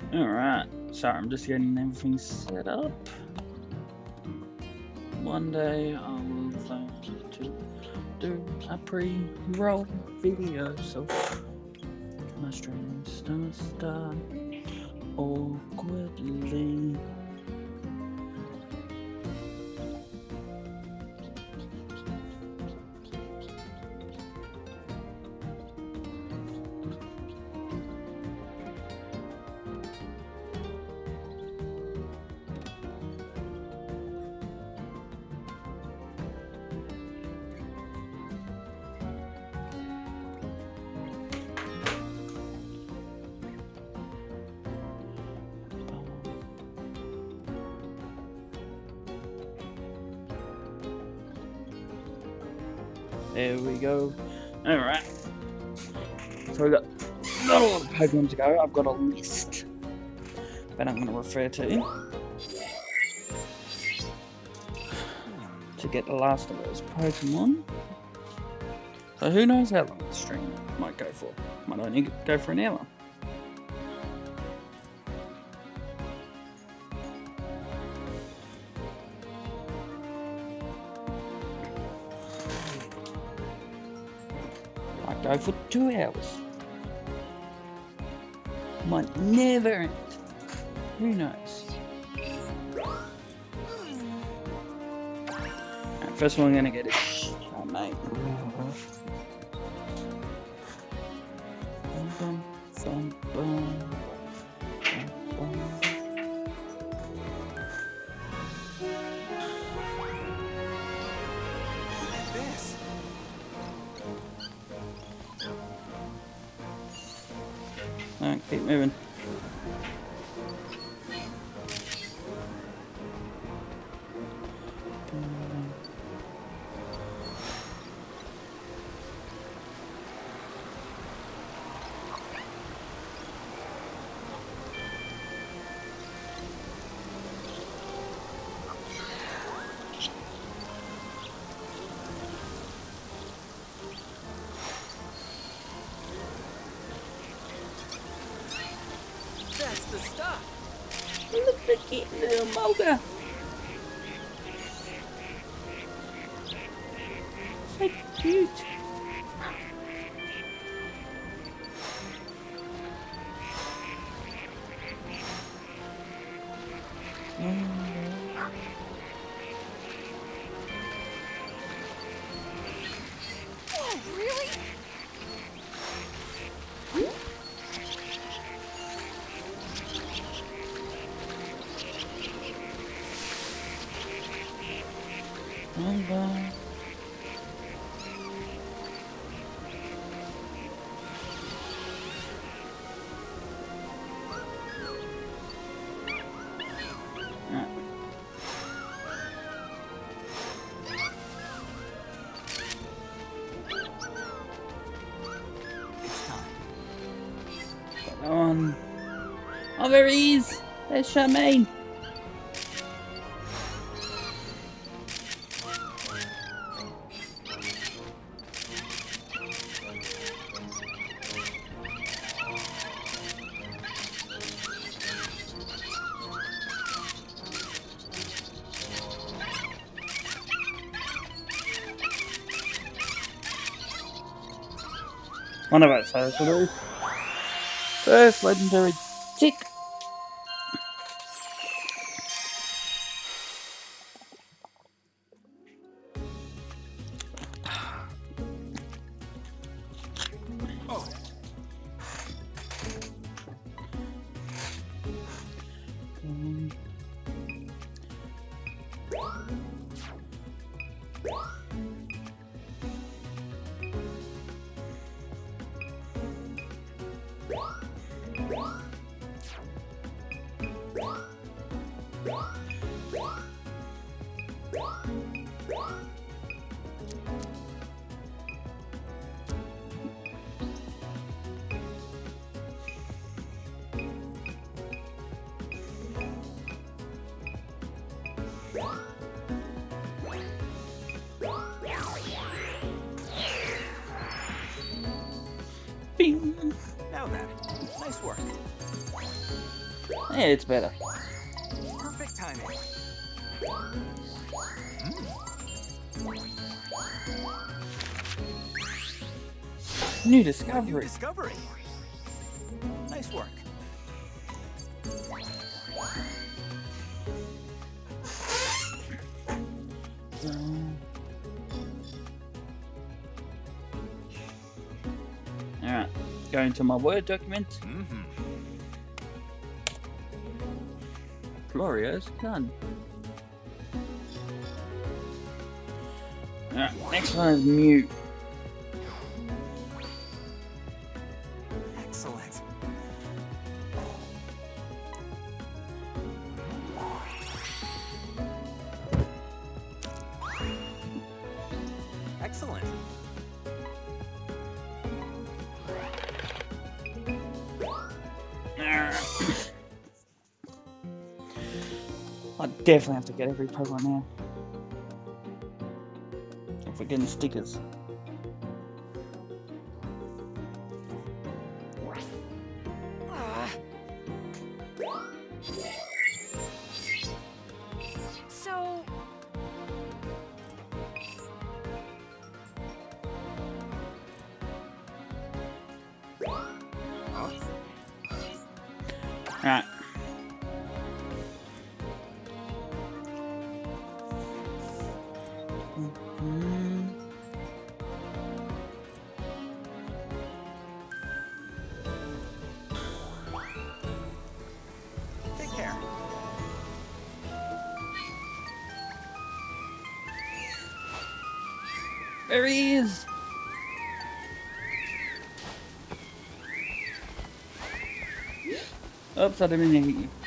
Alright, sorry, I'm just getting everything set up. One day I will learn to do a pre-roll video, so my stream start awkwardly. There we go. Alright. So we got a lot of Pokemon to go. I've got a list that I'm going to refer to get the last of those Pokemon. So who knows how long the stream might go for. Might only go for an hour. Might go for 2 hours. Might never end. Who knows? Right, first one I'm gonna get is Charmaine. Bum, bum, bum, bum. This. Alright, keep moving. That's the stuff. Look at the cute little Mulga. So cute. Oh, really? Mulga. It's time. Got on. Oh, there he is. There's Charmaine. One of our first legendary. First legendary tick. Oh. Bing. Now then, nice work. Yeah, it's better. Perfect timing. New A new discovery. discovery. Nice work. Alright, going to my Word document. Mm-hmm. Glorious gun. Alright, next one is Mew. Excellent. Excellent. I definitely have to get every Pokemon now. If we're getting stickers. Ah. So... Huh? Alright. Take care. There he is! Oops, I didn't mean to hit you.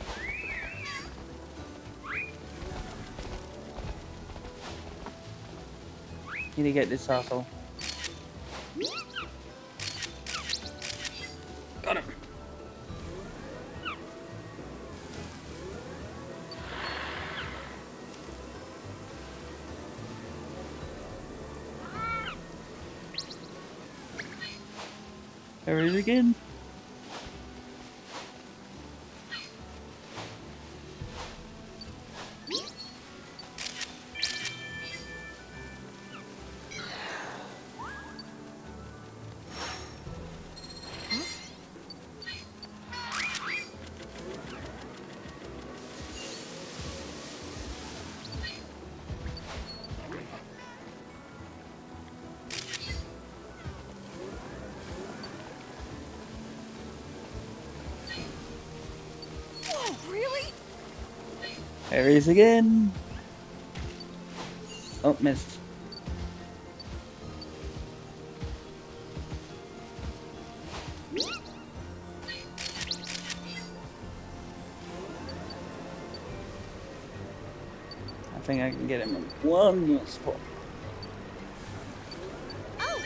Need to get this asshole. Got him. There he is again. Whoa, really? There he is again. Oh, missed. I think I can get him in one more spot. Oh!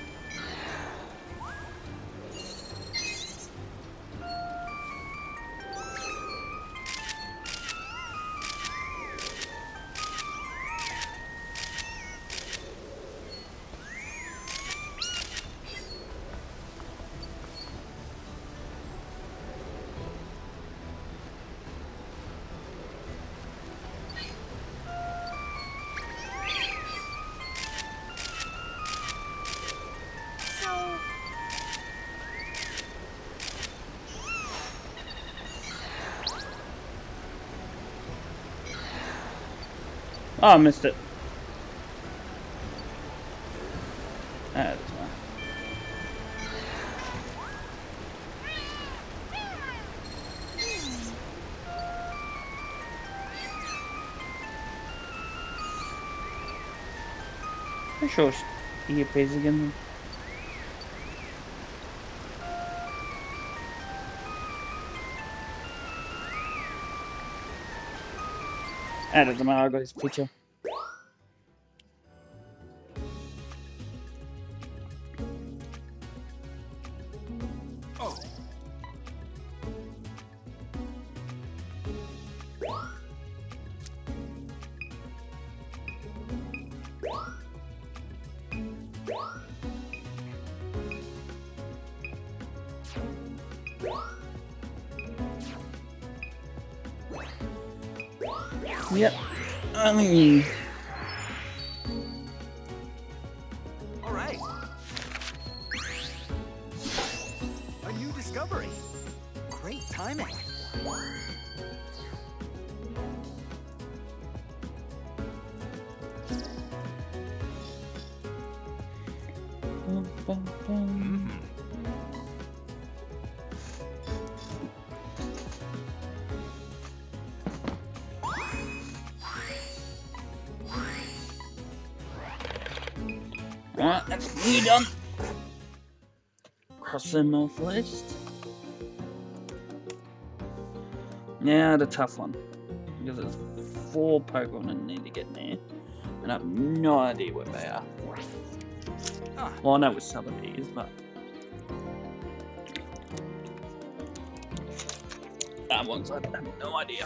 So... Oh, I missed it. That's fine. Pretty sure he appears again. Added them out, I got his picture. Oh. Yep. I mean, All right. A new discovery. Great timing. Right, that's you done. Cross them off list. Now the tough one. Because there's 4 Pokemon I need to get there. And I have no idea where they are. Ah. Well, I know where Celebi is, but that one's I have no idea.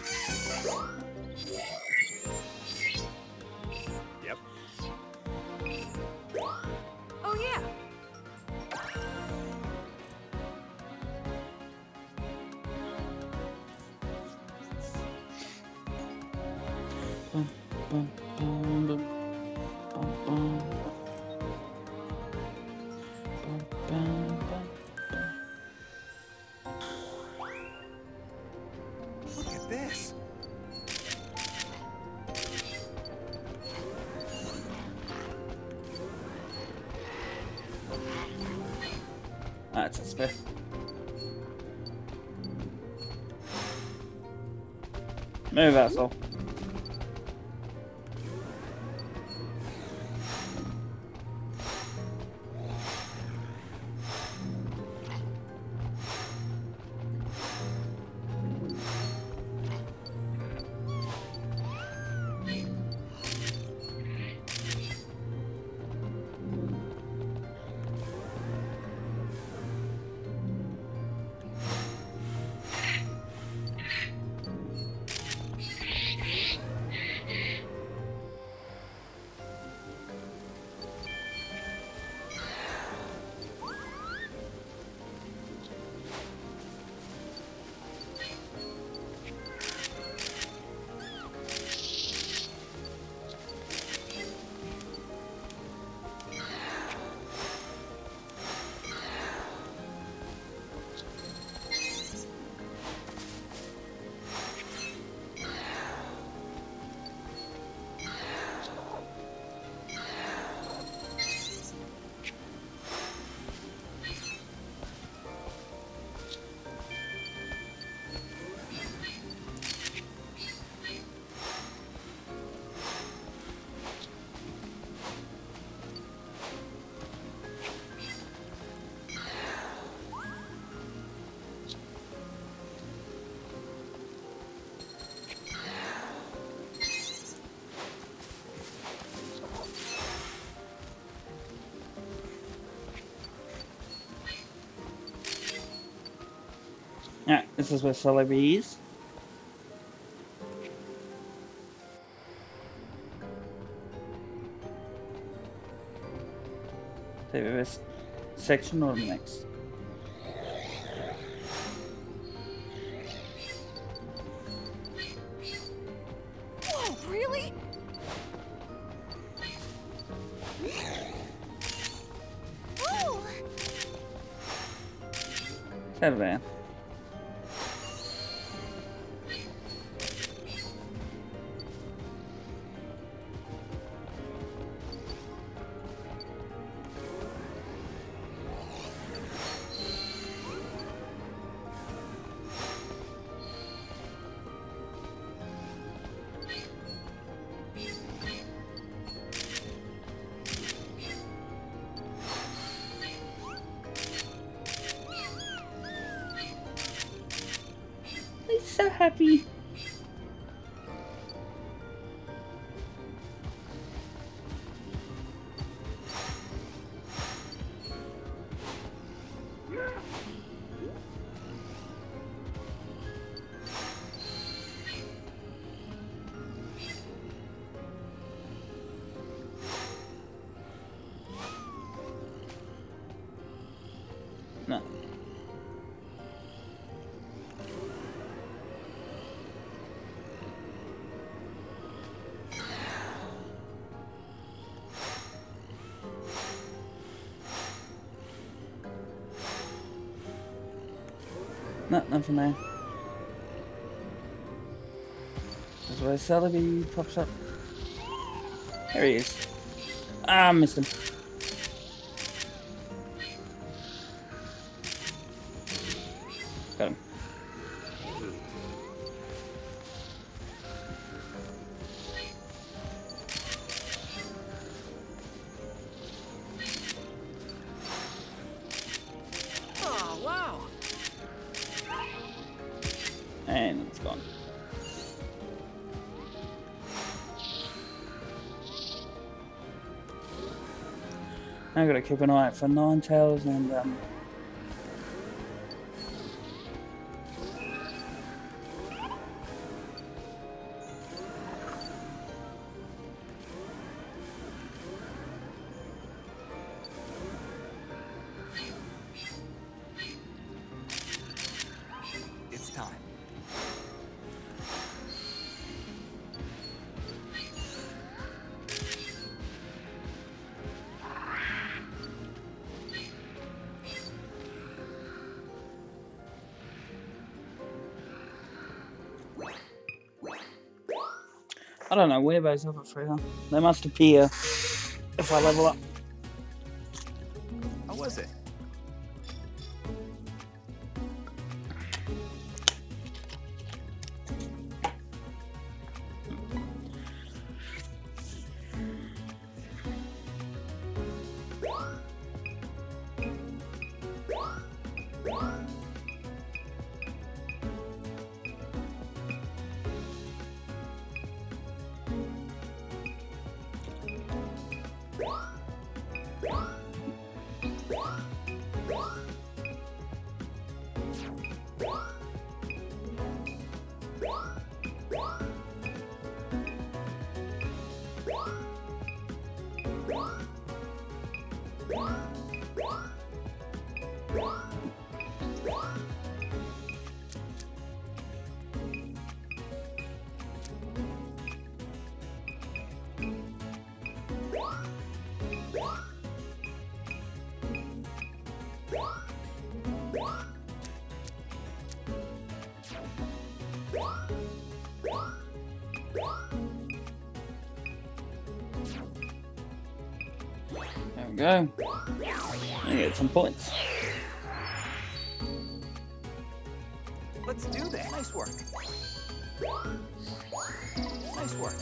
Yep. Oh yeah. Bum, bum, bum, bum, bum, bum. Bum, bum, bum. Look at this. That's a spare. Move, asshole. Yeah, this is where Celebi is. Take this section or the next. Whoa, really? Ooh. Settle down. He's so happy. No. No, nothing there. That's where Celebi pops up. There he is. Ah, I missed him. Got him. Oh, wow. And it's gone. I've got to keep an eye out for Ninetales and It's time. I don't know where those other three are. They must appear if I level up. How was it? There we go. I get some points. Let's do this. Nice work. Nice work.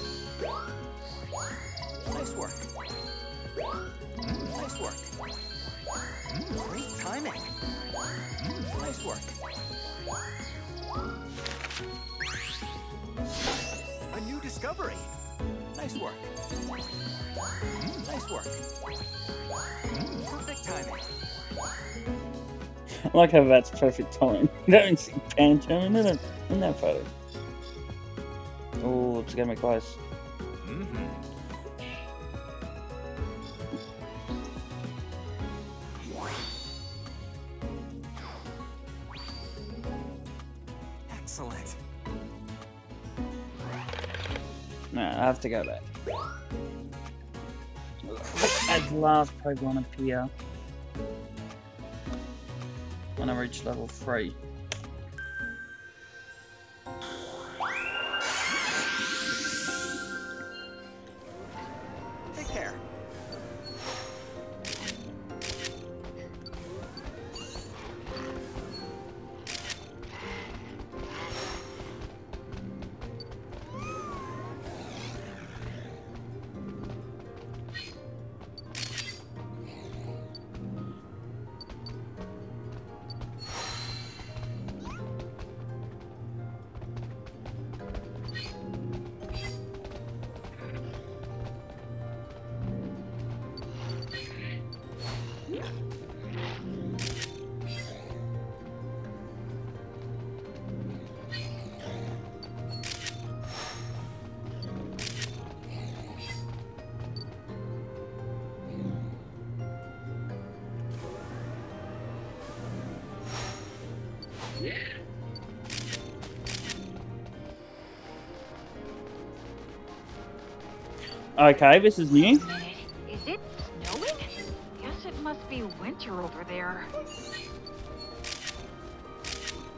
Nice work. Nice work. Great timing. Nice work. A new discovery. Nice work. Nice work. Perfect timing. I like how that's perfect time. You don't see Pancho in that photo. Oh, it's gonna be close. Excellent. No, I have to go back. As the last Pokemon appear when I reach level 3. Take care. Okay, this is new. Is it snowing? Guess it must be winter over there.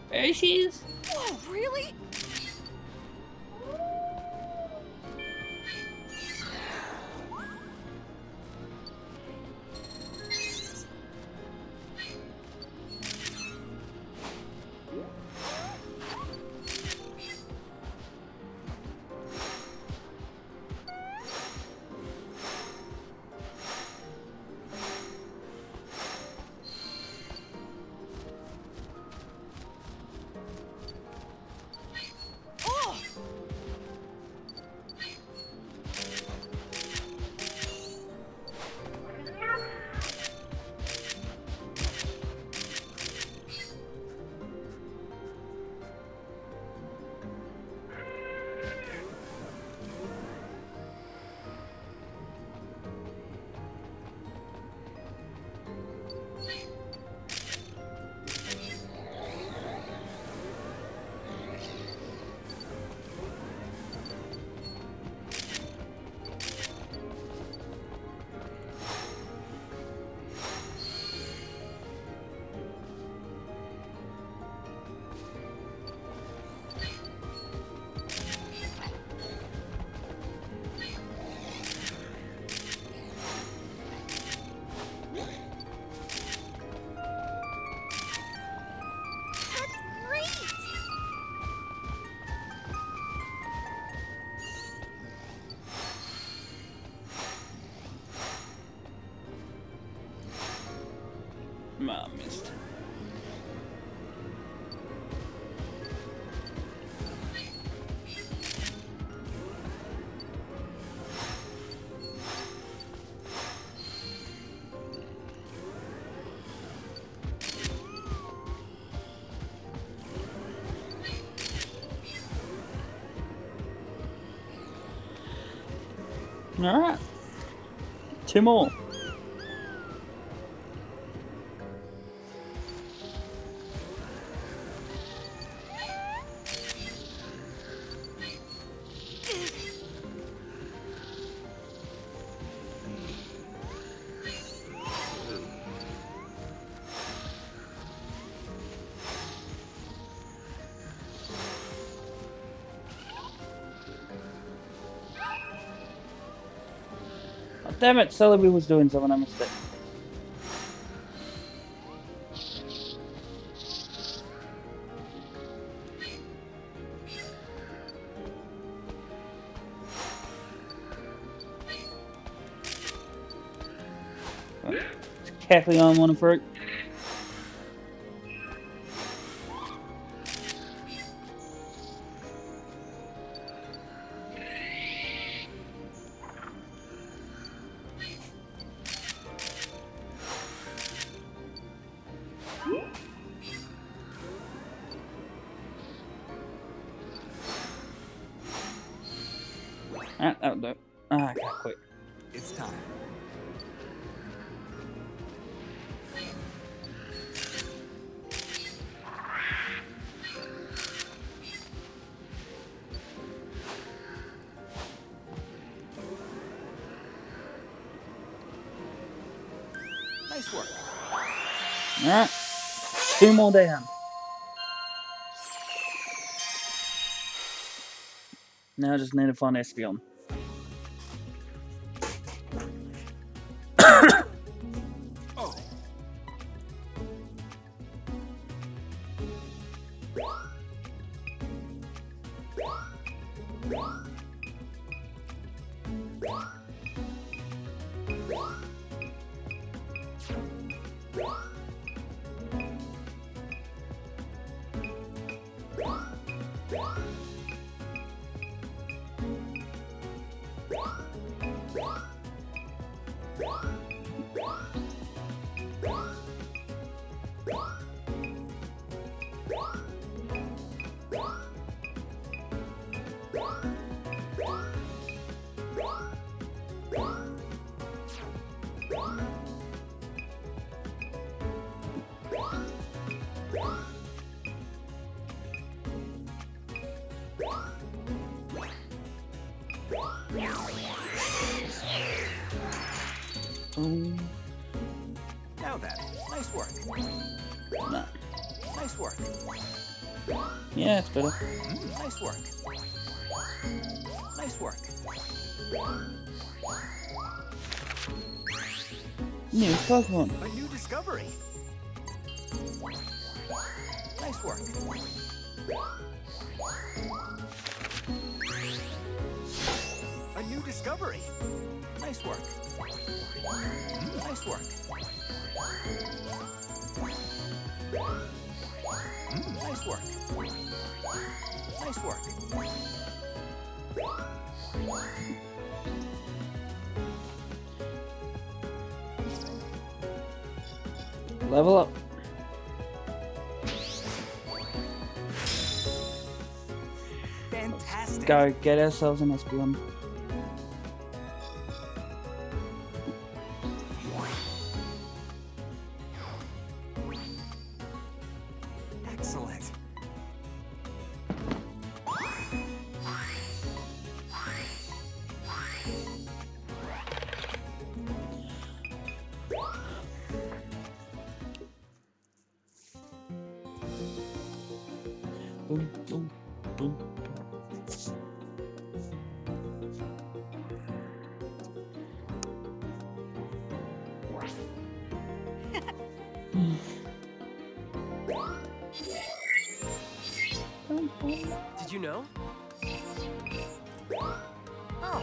There she is. Whoa, really? I missed. All right, 2 more. Oh, damn it, Celebi was doing something, I missed it. Carefully on one fruit. That'll do. I can't quit. It's time. Nice work. Alright. 2 more down. Now I just need to find Espeon. Oh. Now then, nice work. Nah. Nice work. Yeah, it's better. Nice work. Nice work. New Pokemon. A new discovery. Nice work. A new discovery. Nice work. Nice work. Nice work. Nice work. Level up. Fantastic. Go get ourselves an Espeon. Excellent. Boom, boom, boom. Did you know? Oh.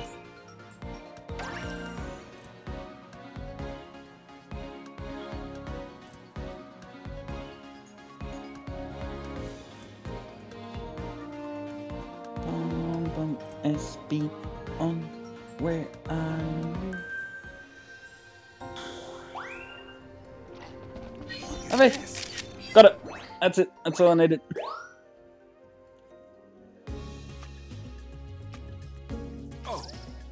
Bum, bum, SB on. Where are you? Okay, got it. That's it. That's all I needed. Oh.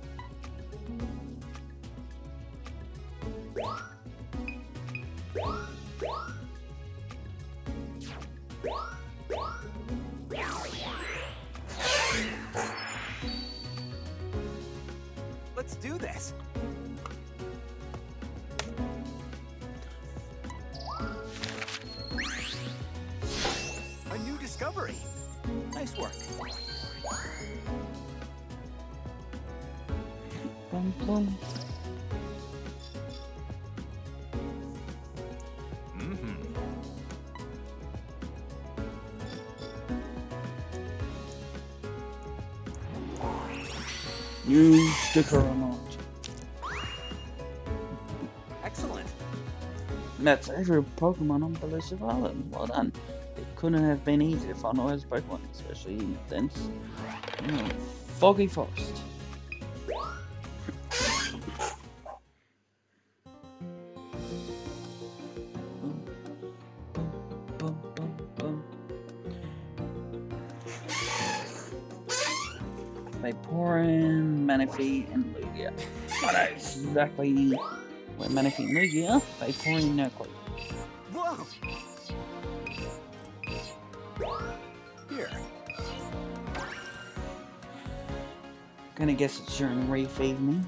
Let's do this. A new discovery. Nice work. Bum, bum. You sticker or not? Excellent. That's every Pokemon on Elusive Island. Well done. It couldn't have been easier to find all those Pokemon, especially in the dense, foggy forest. Boom, boom, boom, boom, boom. Vaporeon, Manaphy, and Lugia. I know exactly where Manaphy and Lugia are. Vaporeon, no clue. Whoa. Here. Gonna guess it's during Reef Evening.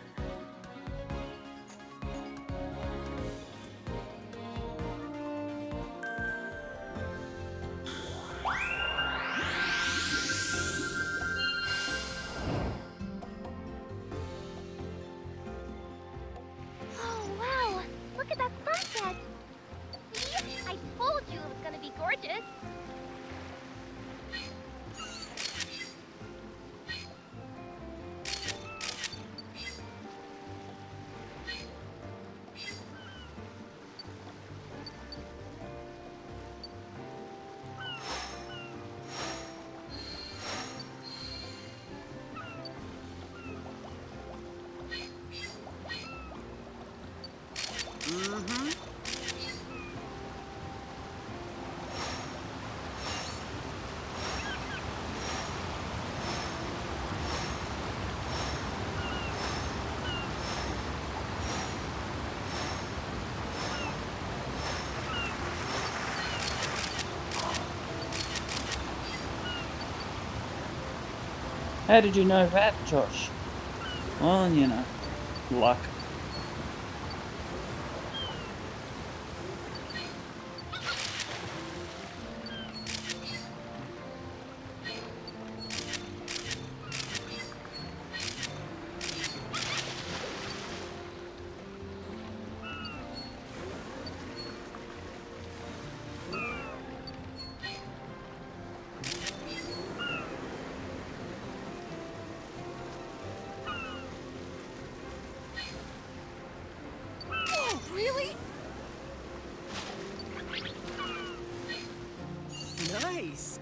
Oh, wow. Look at that sunset. I told you it was gonna be gorgeous. How did you know that, Josh? Well, you know, luck. Nice.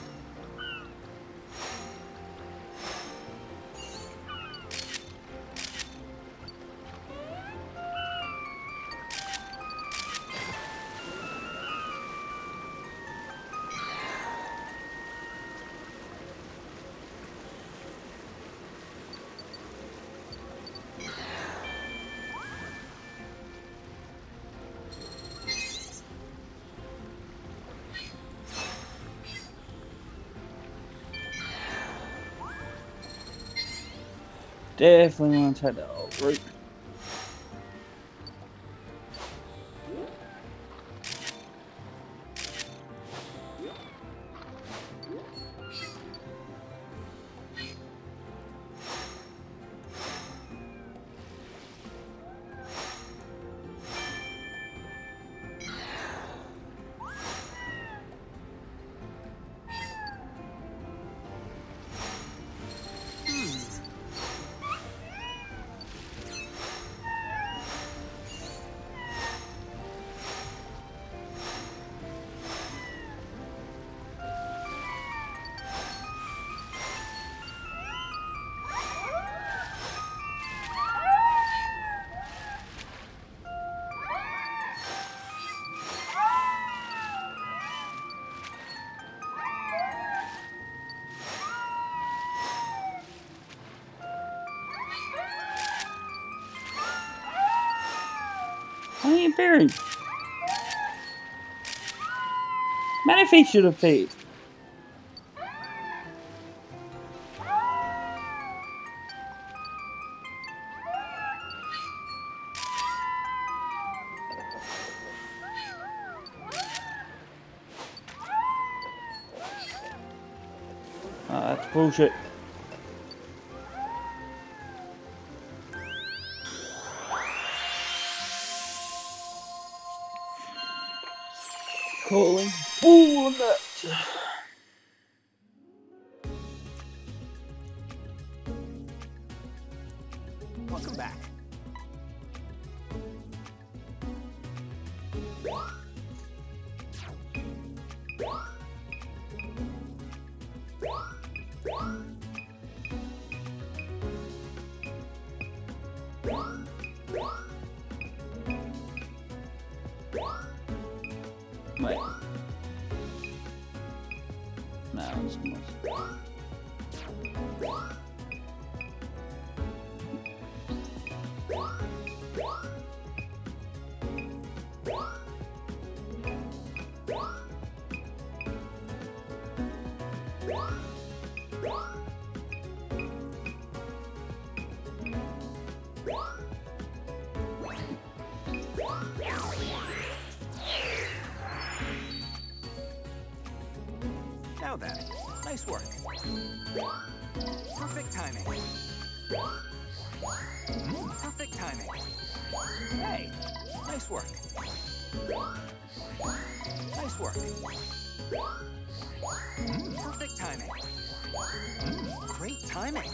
Definitely want to take that old route. I ain't buried. Manaphy should have paid. That's bullshit. Calling bull on that. Welcome back. Wait. No, it's almost. Now then, nice work. Perfect timing. Perfect timing. Hey, nice work. Nice work. Perfect timing. Great timing.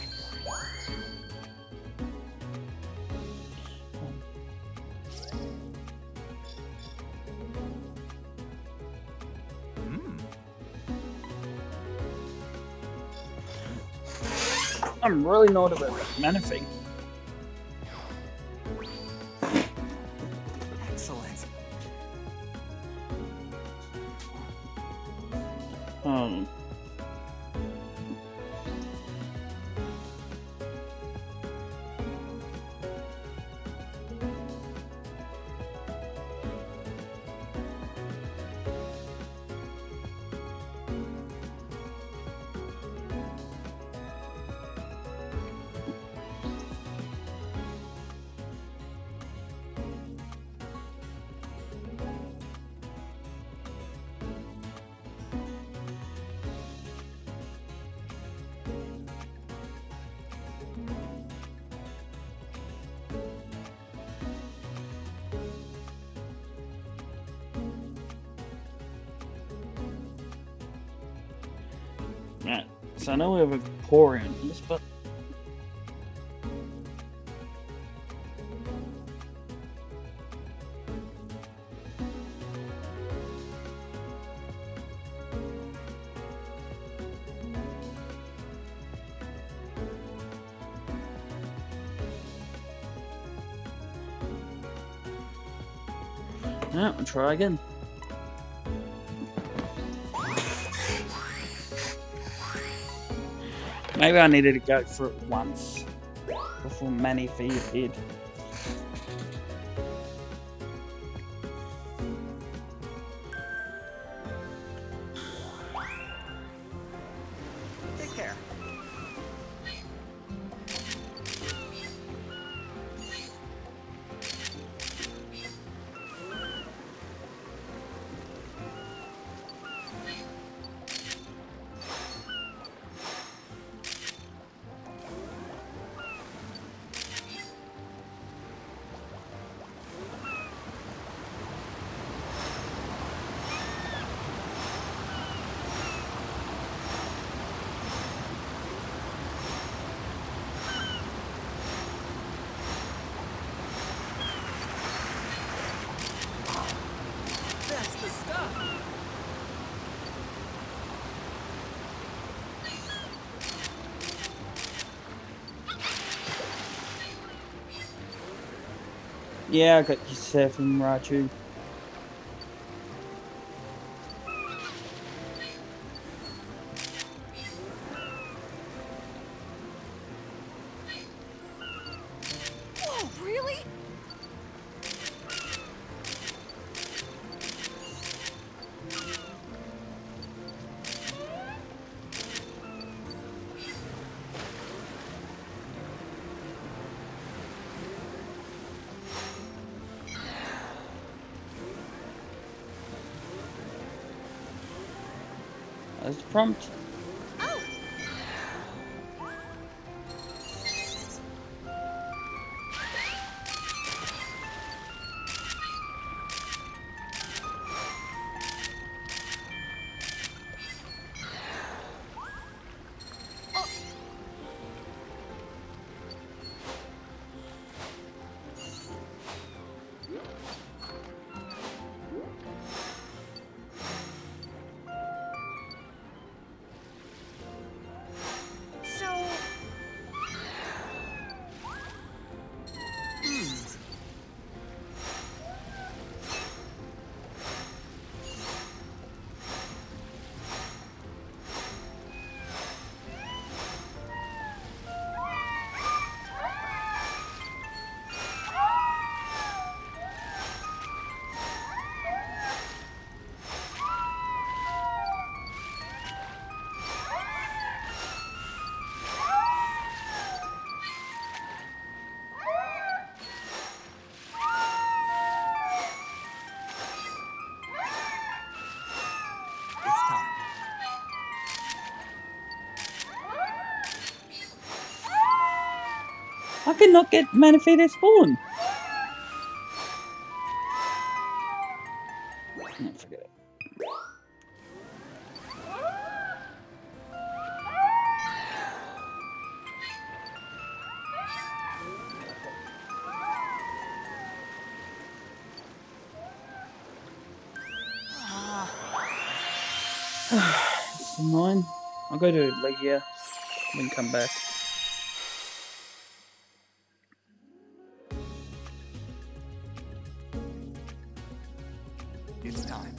I'm really not about Manaphy. Excellent. Right, so I know we have a pour in this, but Yeah, I'll try again. Maybe I needed to go through it once before Manaphy appeared. Take care. That's the stuff. Yeah, I got you surfing, Raichu. Whoa, really? That's the prompt. Oh! So... It's time. I cannot get Manaphy to spawn. No, forget it. It's annoying. I'll go to Legia and come back. It's time.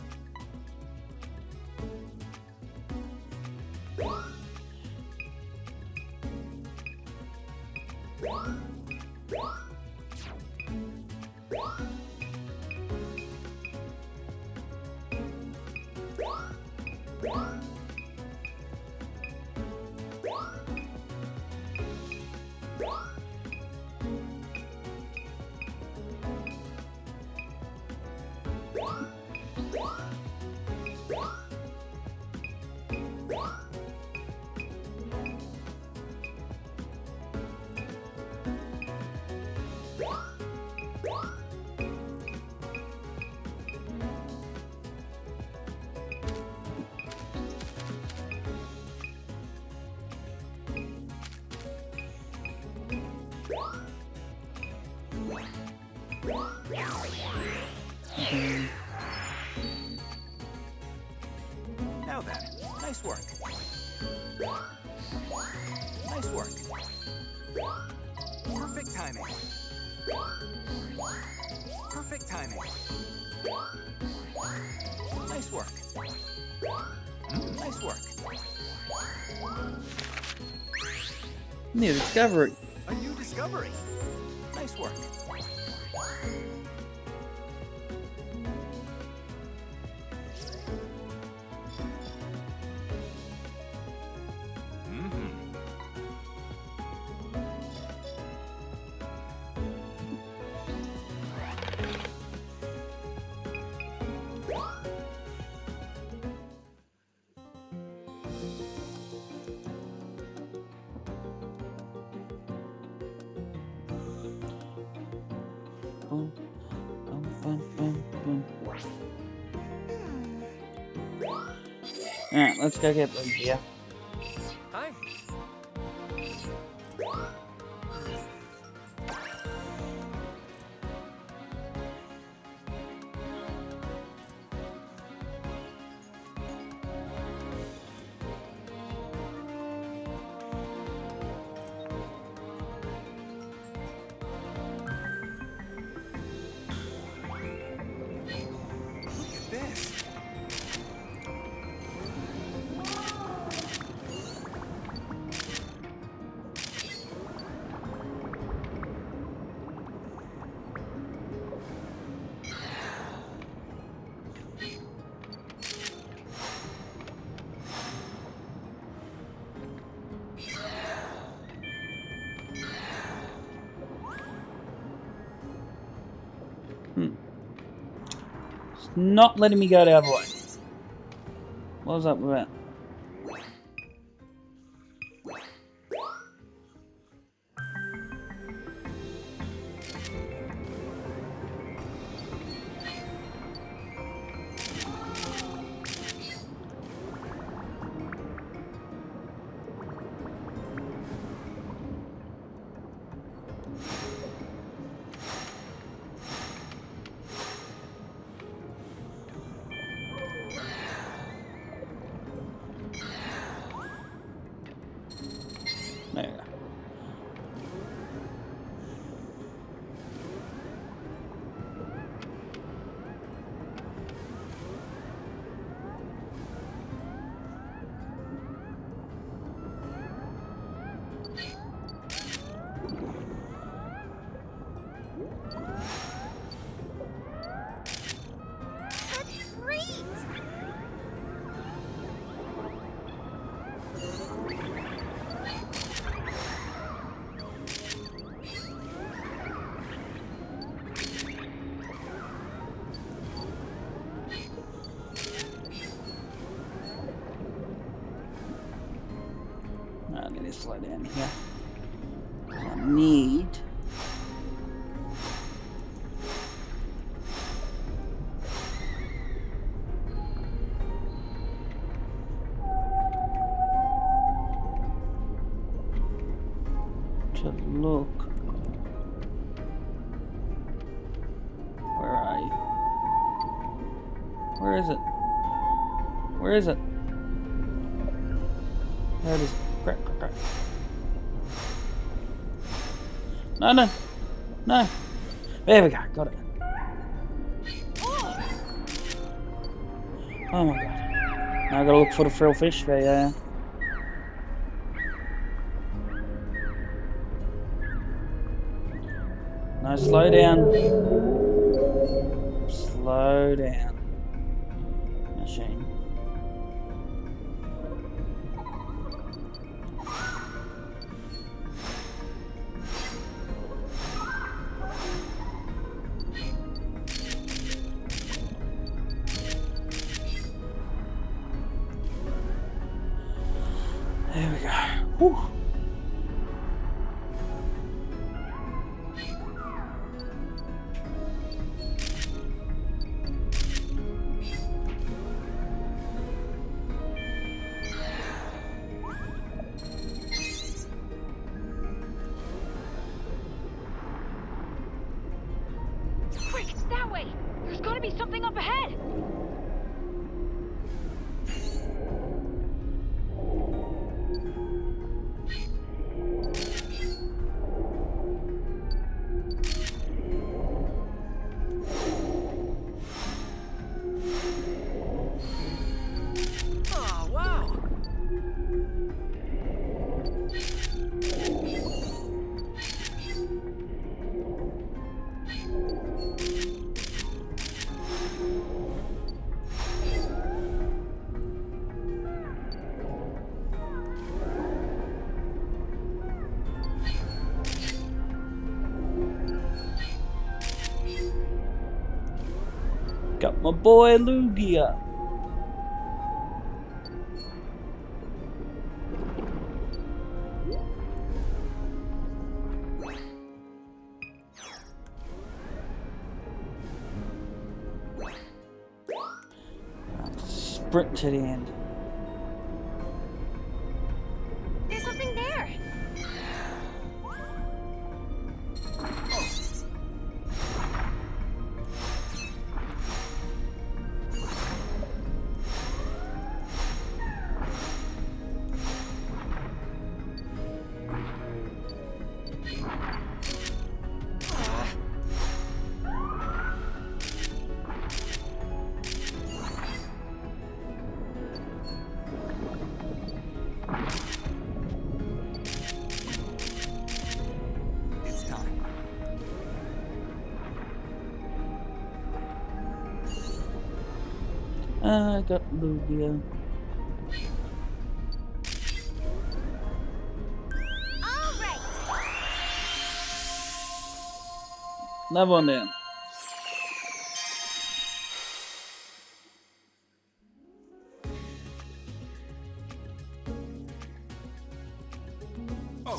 Now then, nice work. Nice work. Perfect timing. Perfect timing. Nice work. Nice work. New discovery. A new discovery. Nice work. Boom, boom, boom, boom, boom. Alright, let's go get them here. Hi. Look at this. It's not letting me go the other way. What was up with that? There you go. That's great! I need to slow down here. I need to look. Where are you? Where is it? Where is it? There it is. Crap, crap, crap. No, no. No. There we go. Got it. Oh my god. Now I gotta look for the frill fish there, yeah. No, slow down. Slow down. Machine. There we go. Whew. Quick, that way! There's gotta be something up ahead! My boy Lugia. Sprint to the end. There's something there. It's time. I got Lugia. All right. Another one down. Oh,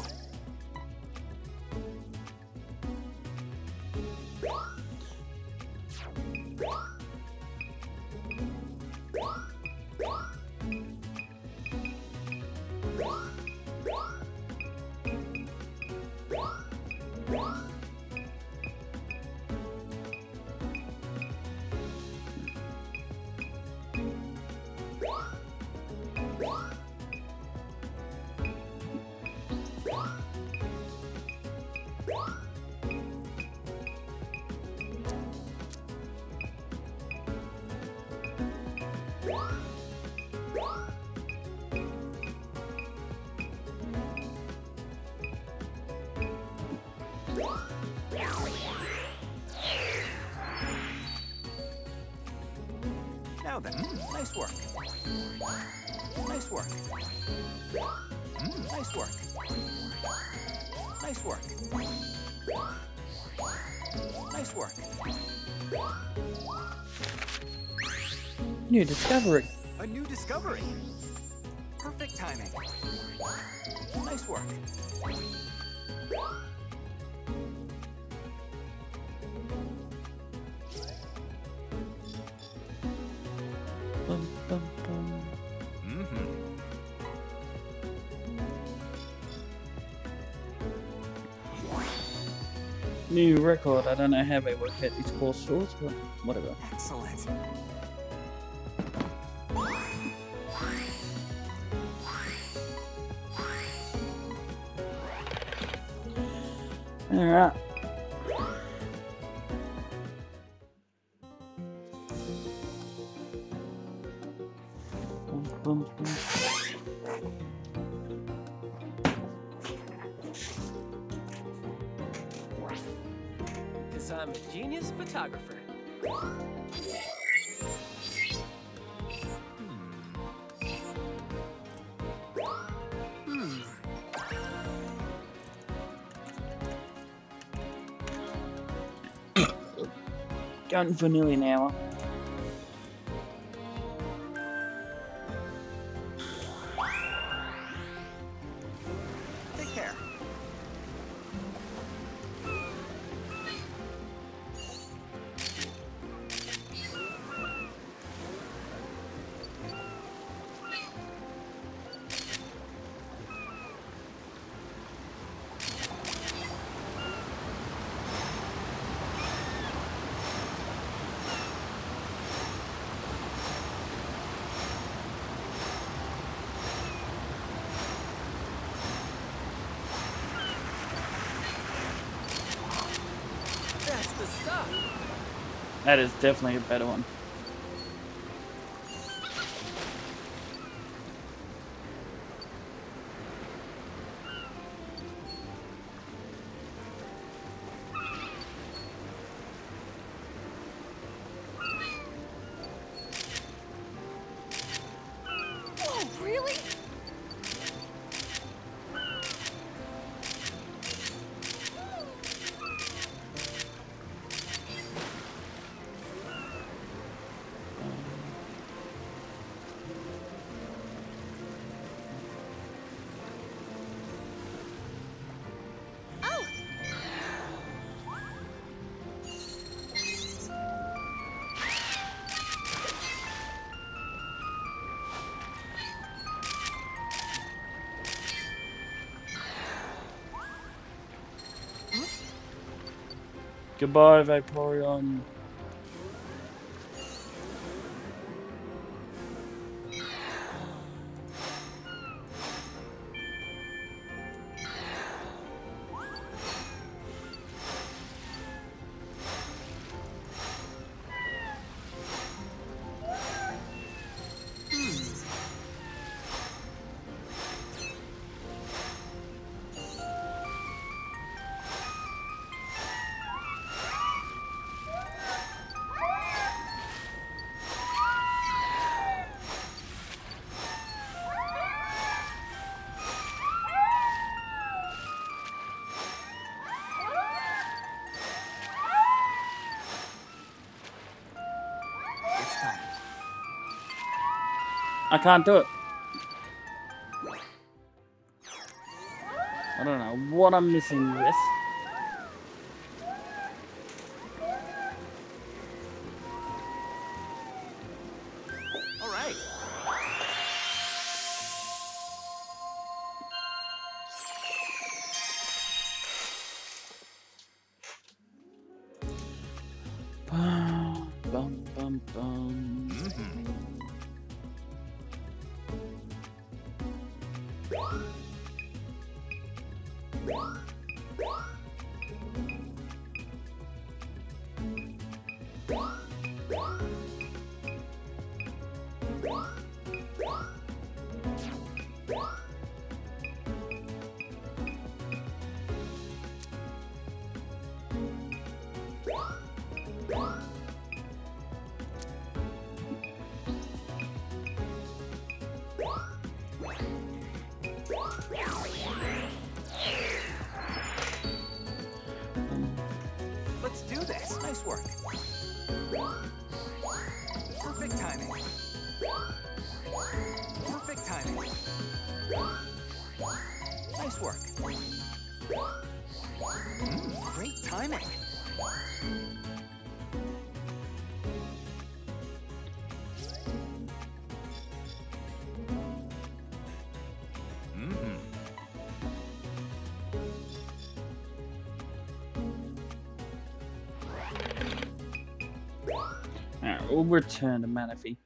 now then. Nice work. Nice work. Nice work. Nice work. Nice work. New discovery. A new discovery. Perfect timing. Nice work. Bum, bum, bum. New record. I don't know how they work out these course stores, but whatever. Excellent. Alright. Bum, bum, bum. Because I'm a genius photographer. Going for nearly an hour. Take care. That's the stuff. That is definitely a better one. Oh, really? Goodbye, Vaporeon. It's time. I can't do it. I don't know what I'm missing with this. All right. Bum, bum, bum. Let's do this. Nice work. Perfect timing. Perfect timing. Nice work. Great timing. Alright, we'll return to Manaphy.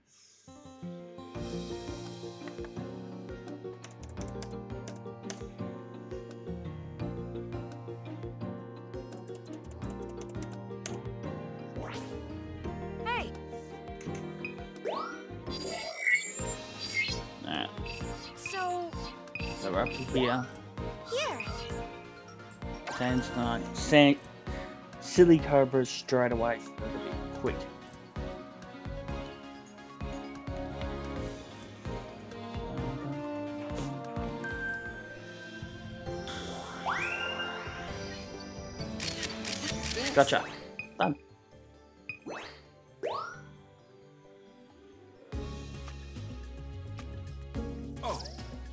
Hey, Alright, so so we're up to here. here. Sandstone. Silly Cobras straight away. That'll be quick. Gotcha. Done. Oh.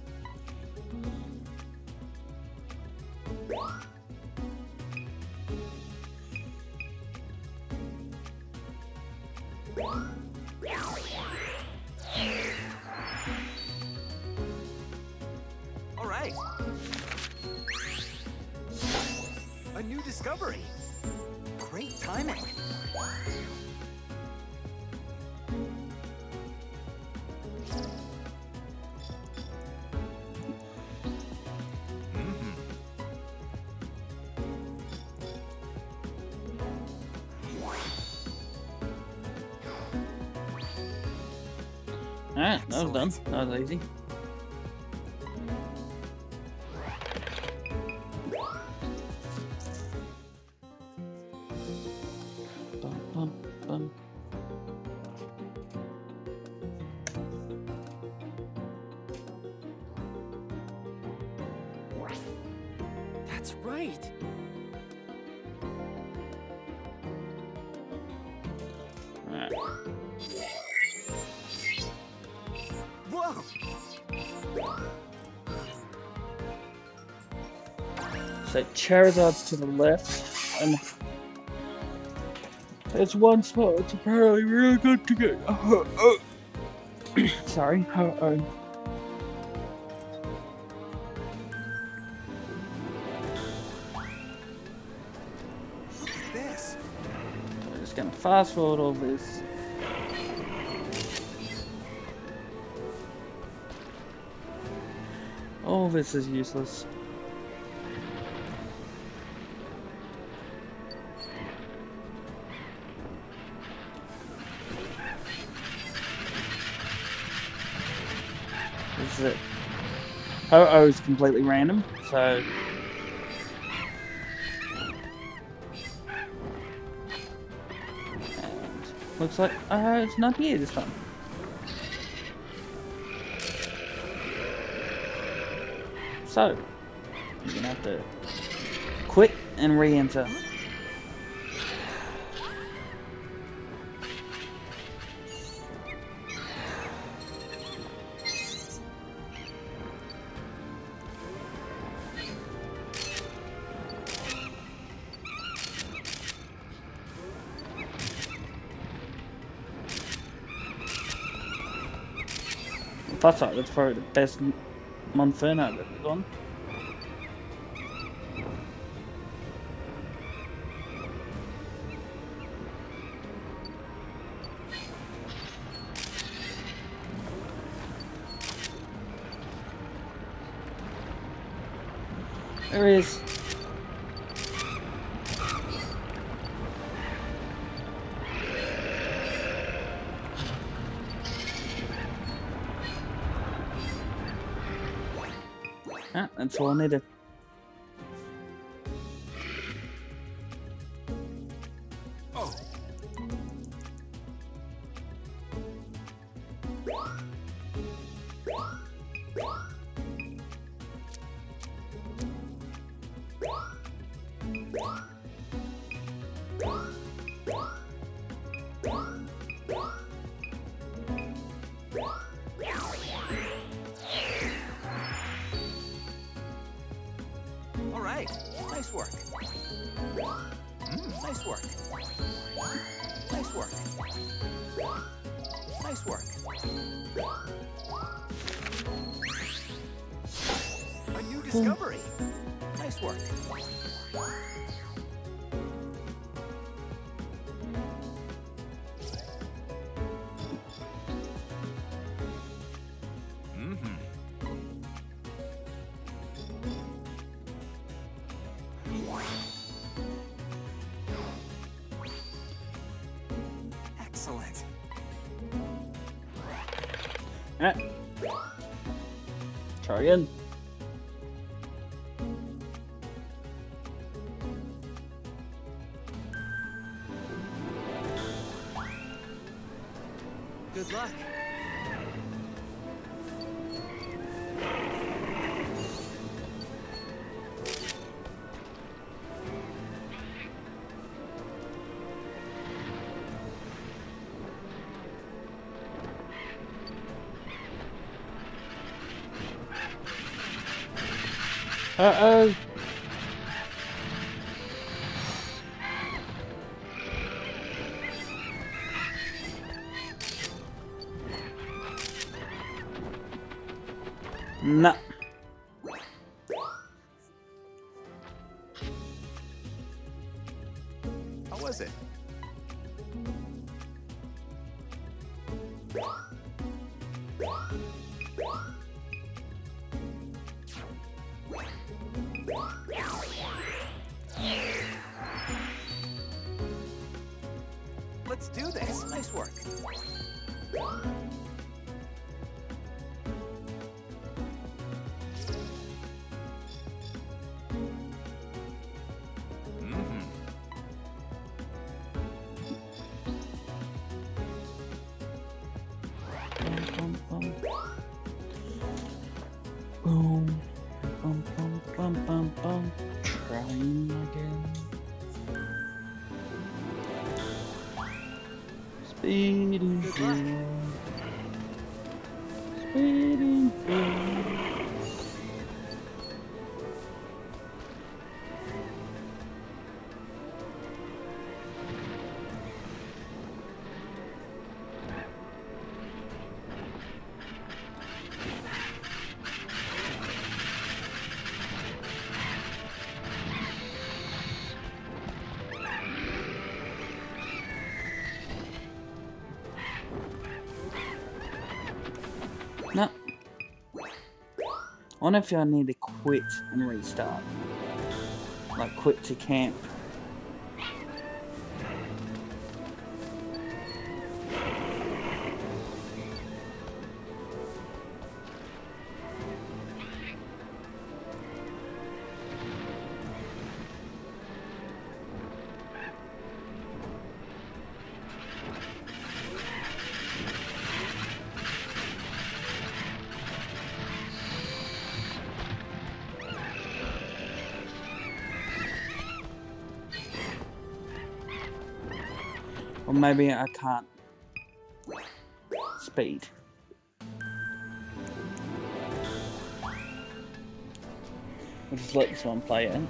All right. A new discovery. Great timing. Alright, that was done. Excellent. That was easy. Bum, bum, bum. That's right. Alright. Whoa. So Charizard's to the left, and there's one spot that's apparently really good to get. Sorry. Look at this. gonna fast forward all this. All this is useless. This is it. Ho-Oh is completely random, so... And looks like it's not here this time. So, you're gonna have to quit and re-enter. That's like, that's probably the best Monferno I've ever done. There he is. Ah, that's all I needed. Oh. All right. Nice work. Nice work. Nice work. Nice work. A new discovery. Nice work. Excellent. Ah. Try again. Good luck. Uh-oh. No. How was it? Let's do this. Nice work. Boom. Bum, bum, bum, bum, bum. Trying again. Speeding Good luck. through. Speeding through. I wonder if I need to quit and restart. Like quit to camp. Or maybe I can't speed. I'll just let this one play it.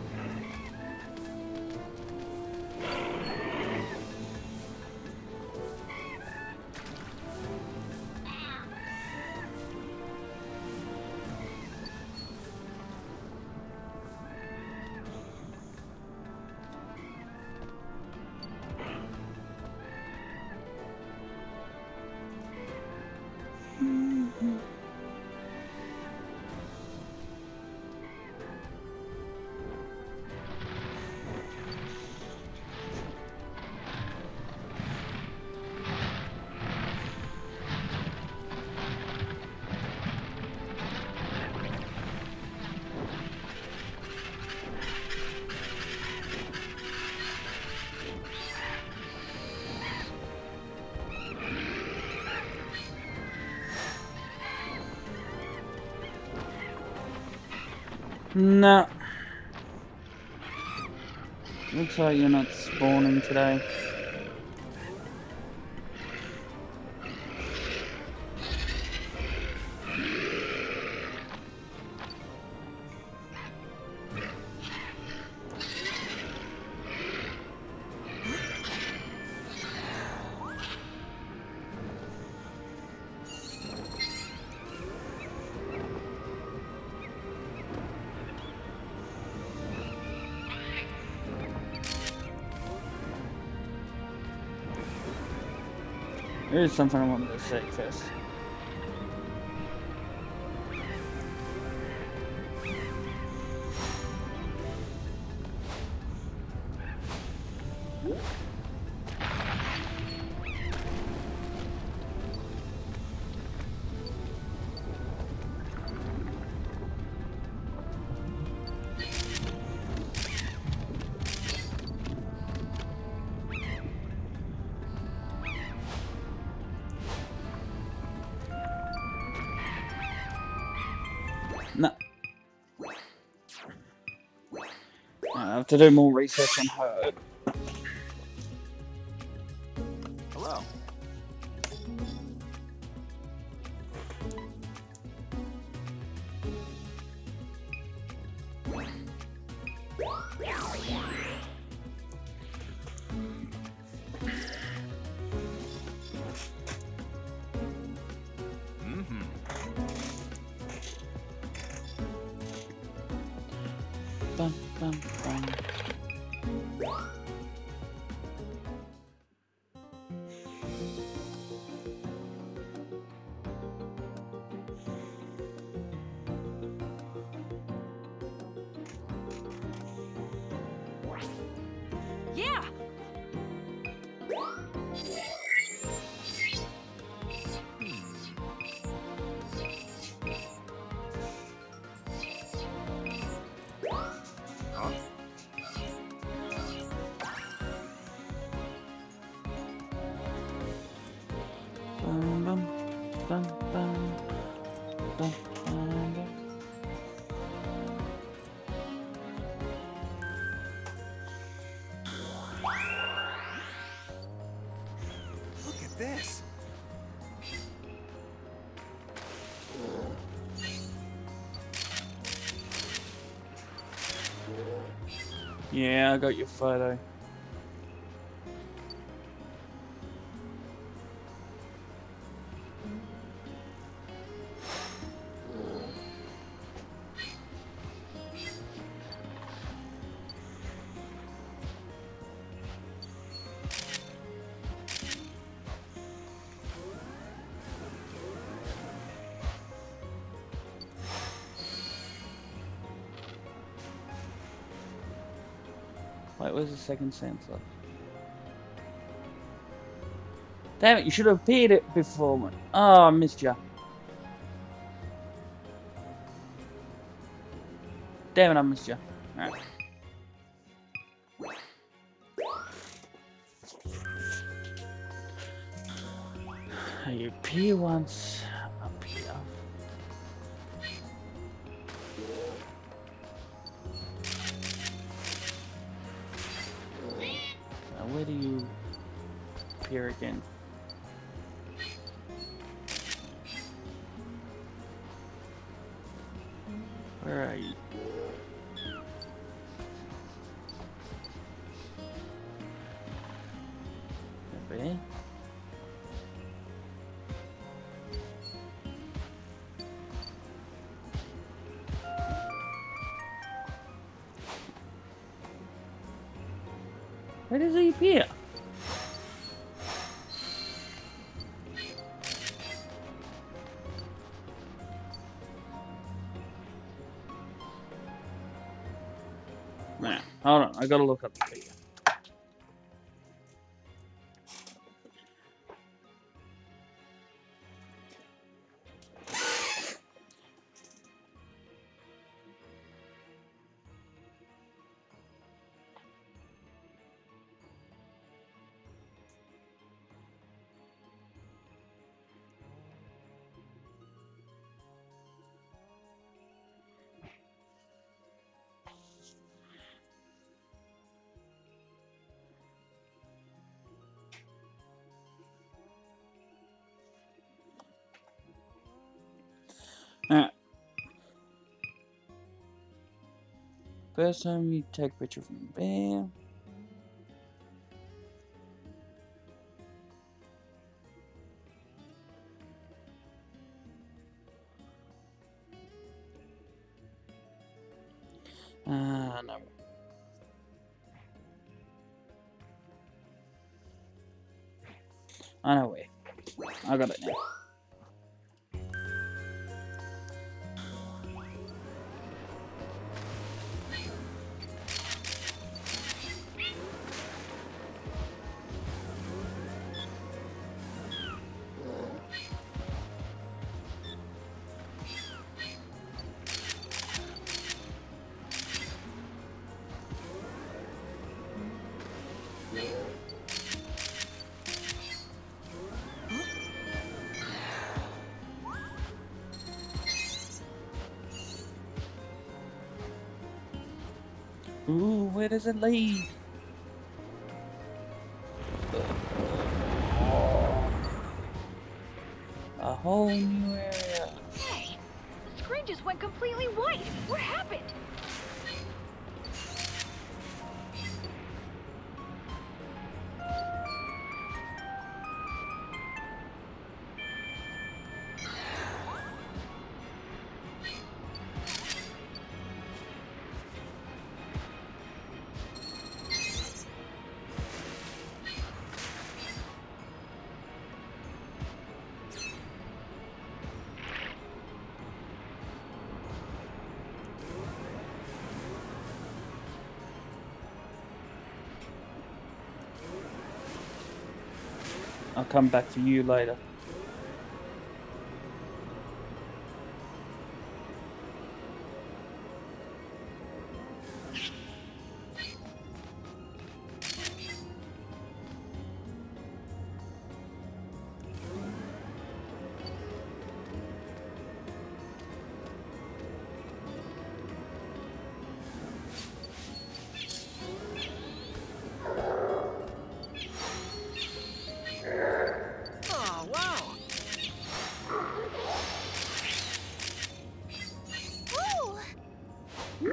No. Looks like you're not spawning today. There is something I wanted to say first. No. I have to do more research on her. Hello. Bum, bum, bum. Yeah! Huh? Bum, bum, bum, bum, bum, bum, bum. Look at this. Yeah, I got your photo. Wait, where's the second sensor? Damn it, you should have appeared it before me. Oh, I missed you. Damn it, I missed you. Alright. You appear once, up here. Now where do you appear again? Where are you? Okay. Where does he appear? Nah, hold on, I gotta look up the figure. Alright. First time you take a picture from there. No. I know where. I got it now. Ooh, where does it lead? A whole new area. Hey, the screen just went completely white. What happened? I'll come back for you later. Oh, wow. Ooh!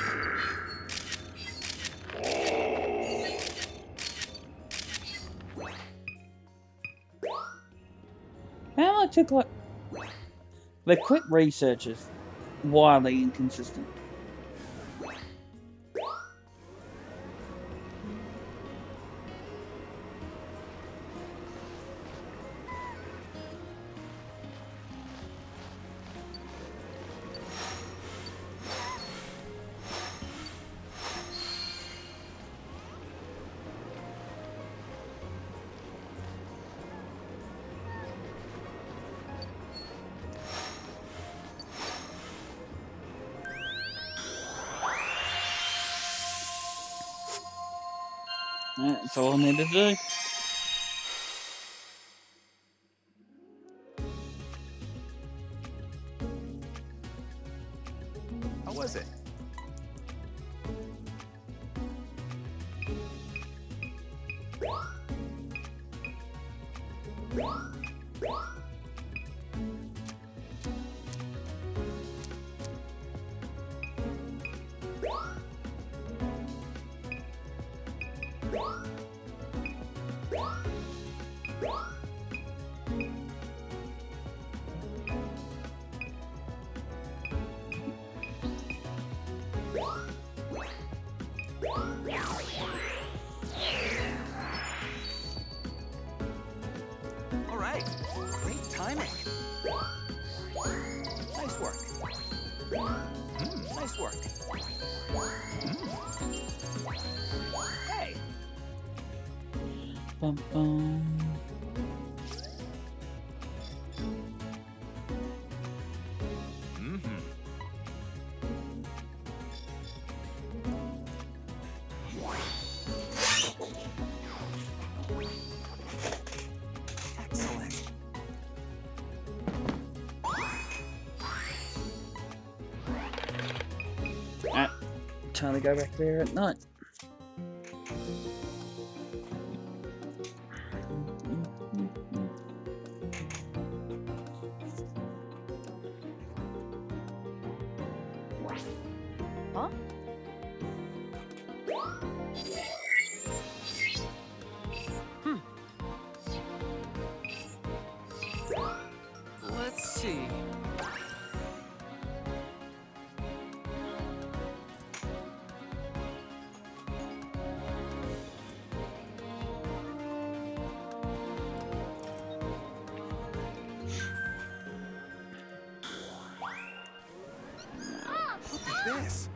How I took like the quick research is wildly inconsistent. That's all I need to do. How was it? All right. Great timing. Nice work. Nice work. Hey. Bum, bum. Excellent. Trying to go back there at night. Huh? Let's see. Look at this.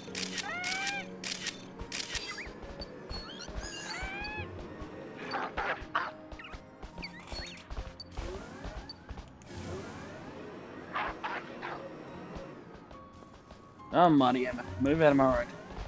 Oh, Mighty Emma, move out of my road.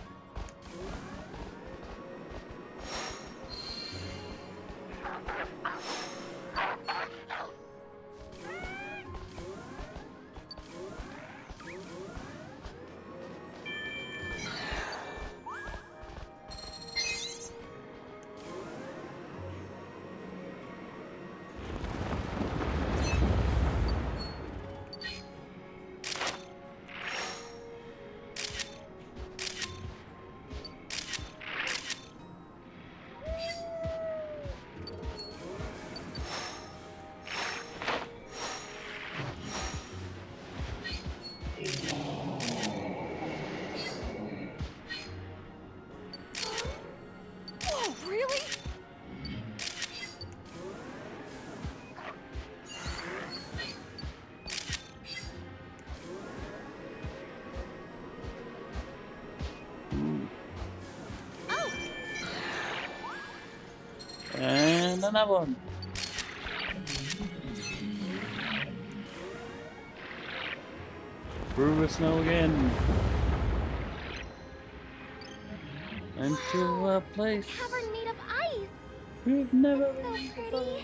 Whoa, really? And another one. Through the snow again. Into a place Cavern made of ice. we've never So been pretty. before.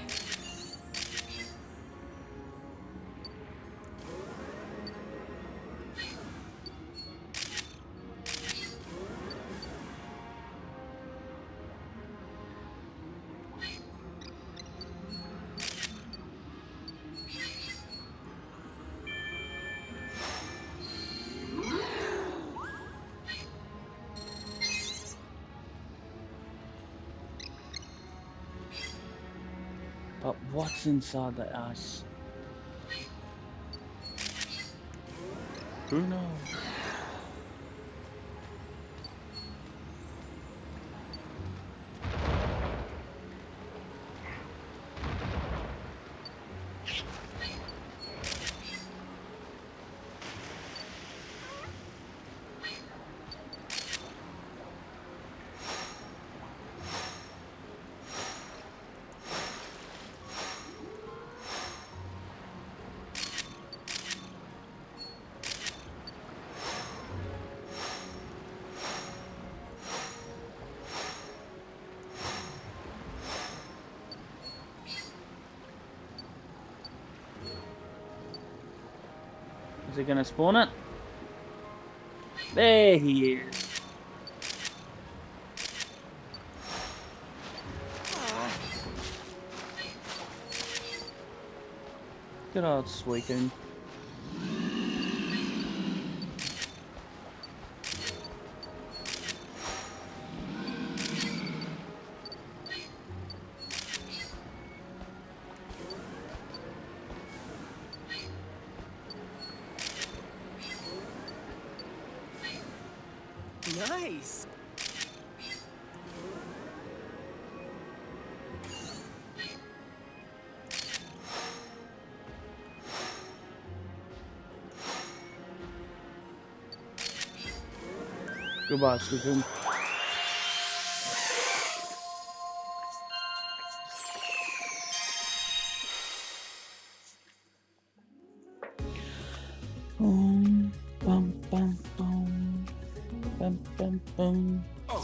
But what's inside the ice? Who knows? he gonna spawn it? There he is. Good old Suicune. Nice. Goodbye, Suicune. Bum, bum, bum, bum. Bum, bum, bum. Oh.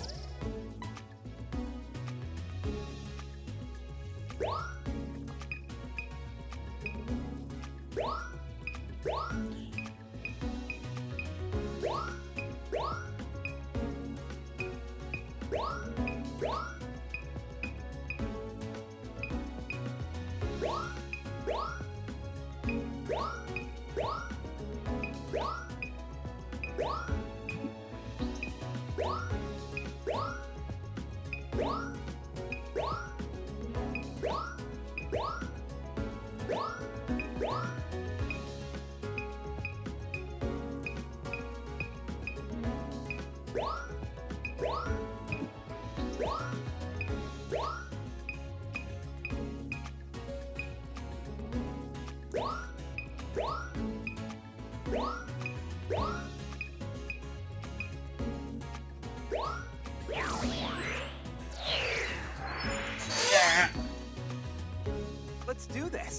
Let's do this.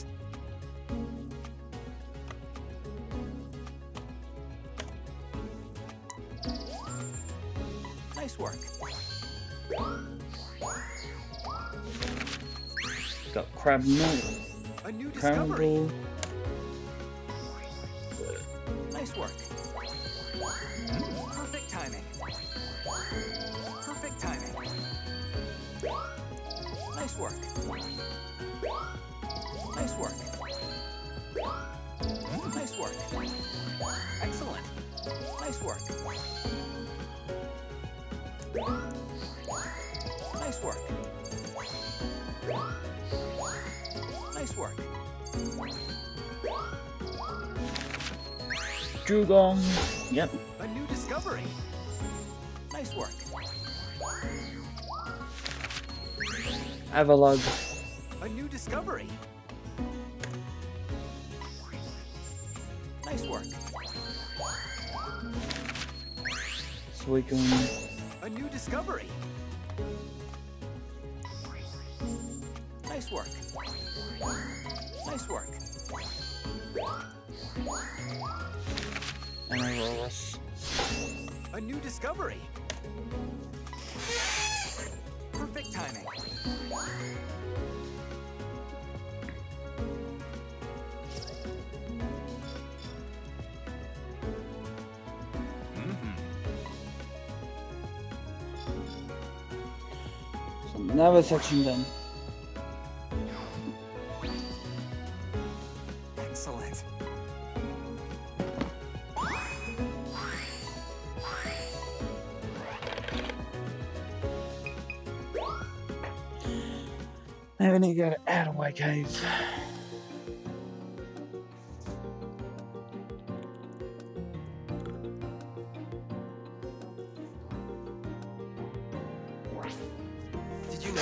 Nice work. Got Crab Milk. A new discovery. Crumble. Nice work. Perfect timing. Perfect timing. Nice work. Nice work. Nice work. Excellent. Nice work. Nice work. Nice work. Dugong. Yep. A new discovery. Nice work. Avalugg. A new discovery. Nice work. Suicune. A new discovery. Nice work. Nice work. And Aurorus. A new discovery. Perfect timing. So another section done. Excellent. Now we need to go to Outaway Cave. Did you know?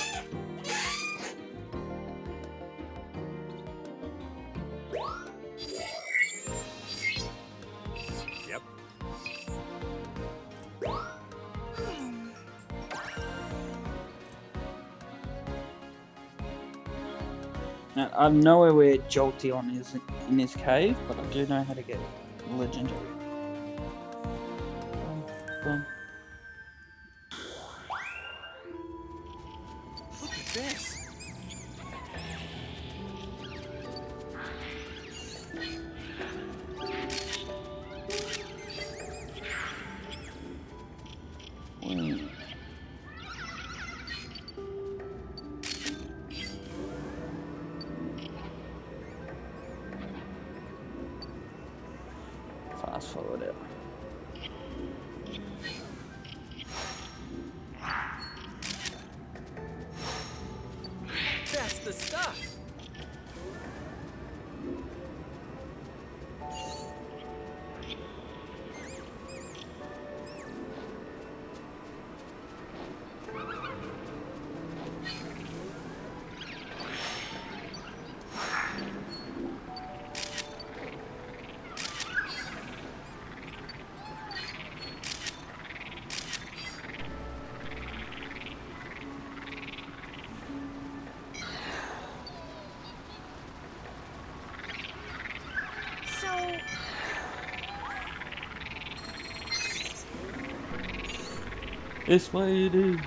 Yep. Now, I know where Jolteon is in this cave, but I do know how to get legendary. Boom. Look at this. fast forward it. That's the stuff. This way it is.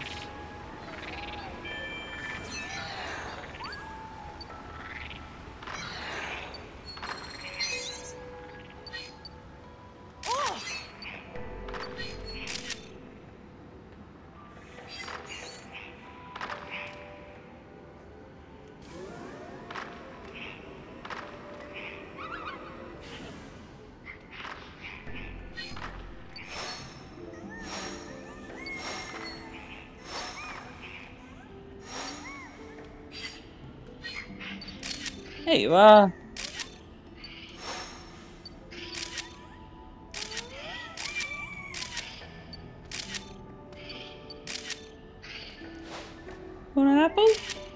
Hey, you are. Want an apple?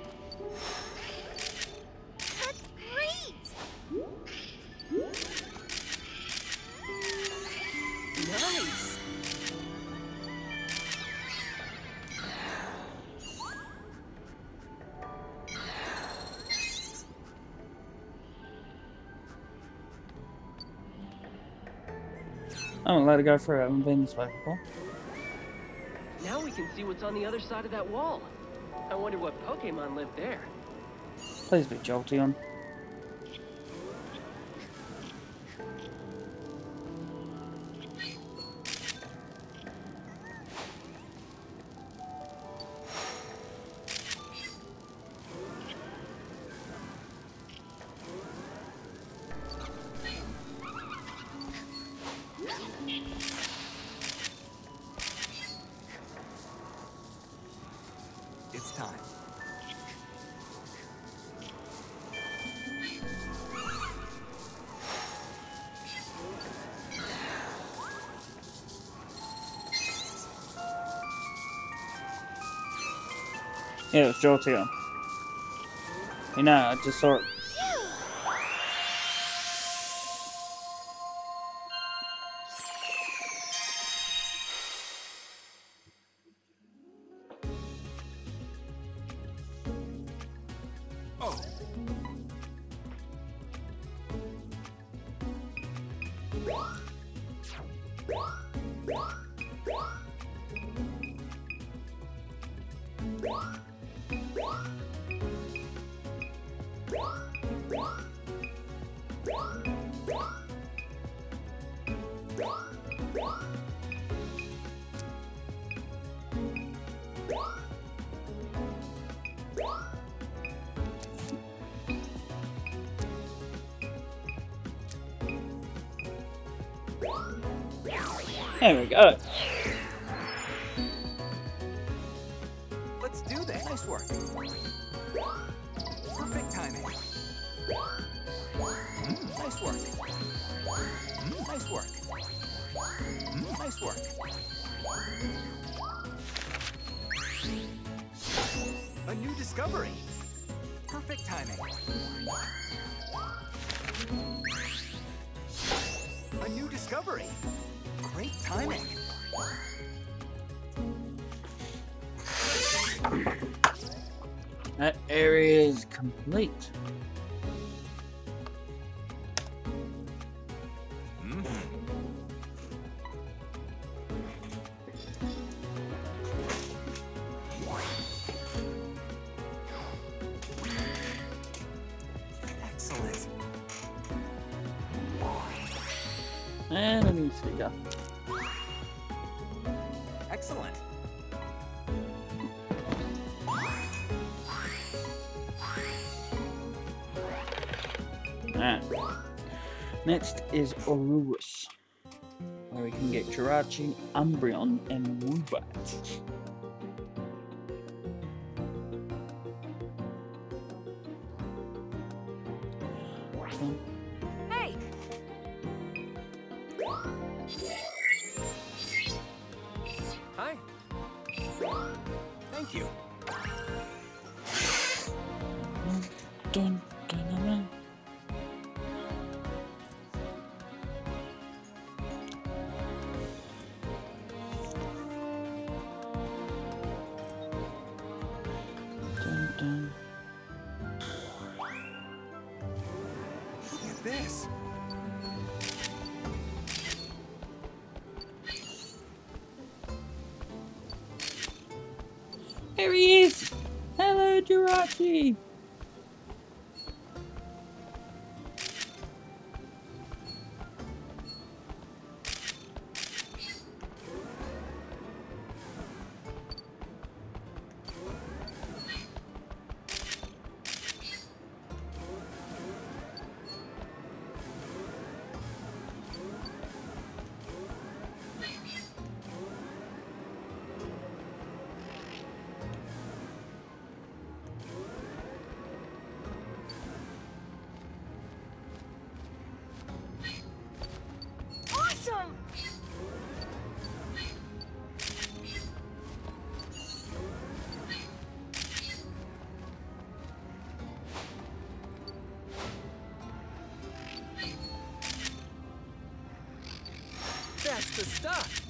That's great! Nice. I won't let it go through. I haven't been this way before. Now we can see what's on the other side of that wall. I wonder what Pokemon live there. Please be Jolteon. It's time. Yeah, it's Jolteon. You know, I just saw it. Oh. There we go. Let's do this. Nice work. Perfect timing. Nice work. Nice work. Nice work. A new discovery. Perfect timing. A new discovery. Great timing. That area is complete. Excellent. And a new figure. Excellent. Alright. Next is Orus. where we can get Jirachi, Umbreon, and Woobat. Hey! Hi. Thank you. Dun, dun, dun, dun. Dun, dun. Look at this. There he is! Hello, Jirachi! Awesome! That's the stuff.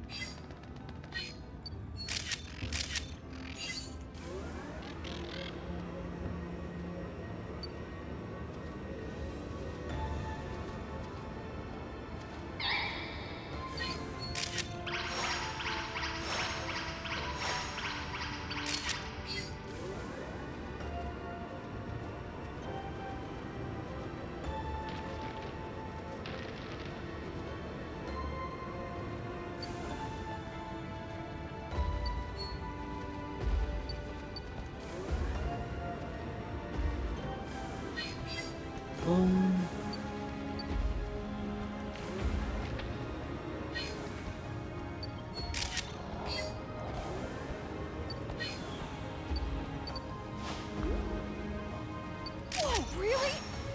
Boom. Whoa, really?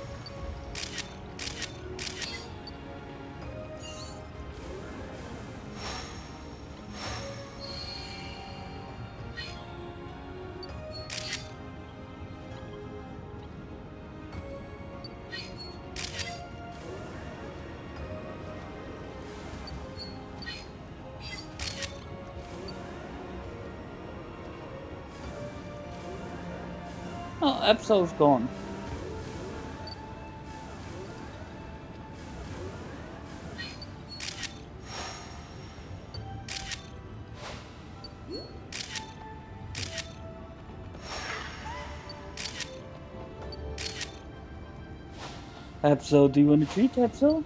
Oh, Absol's gone. Absol, do you want a treat, Absol?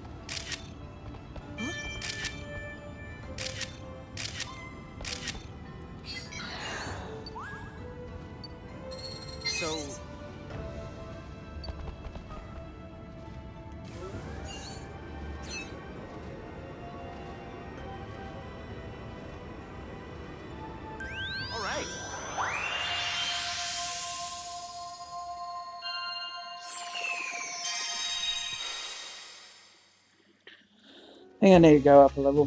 So, all right. I think I need to go up a level.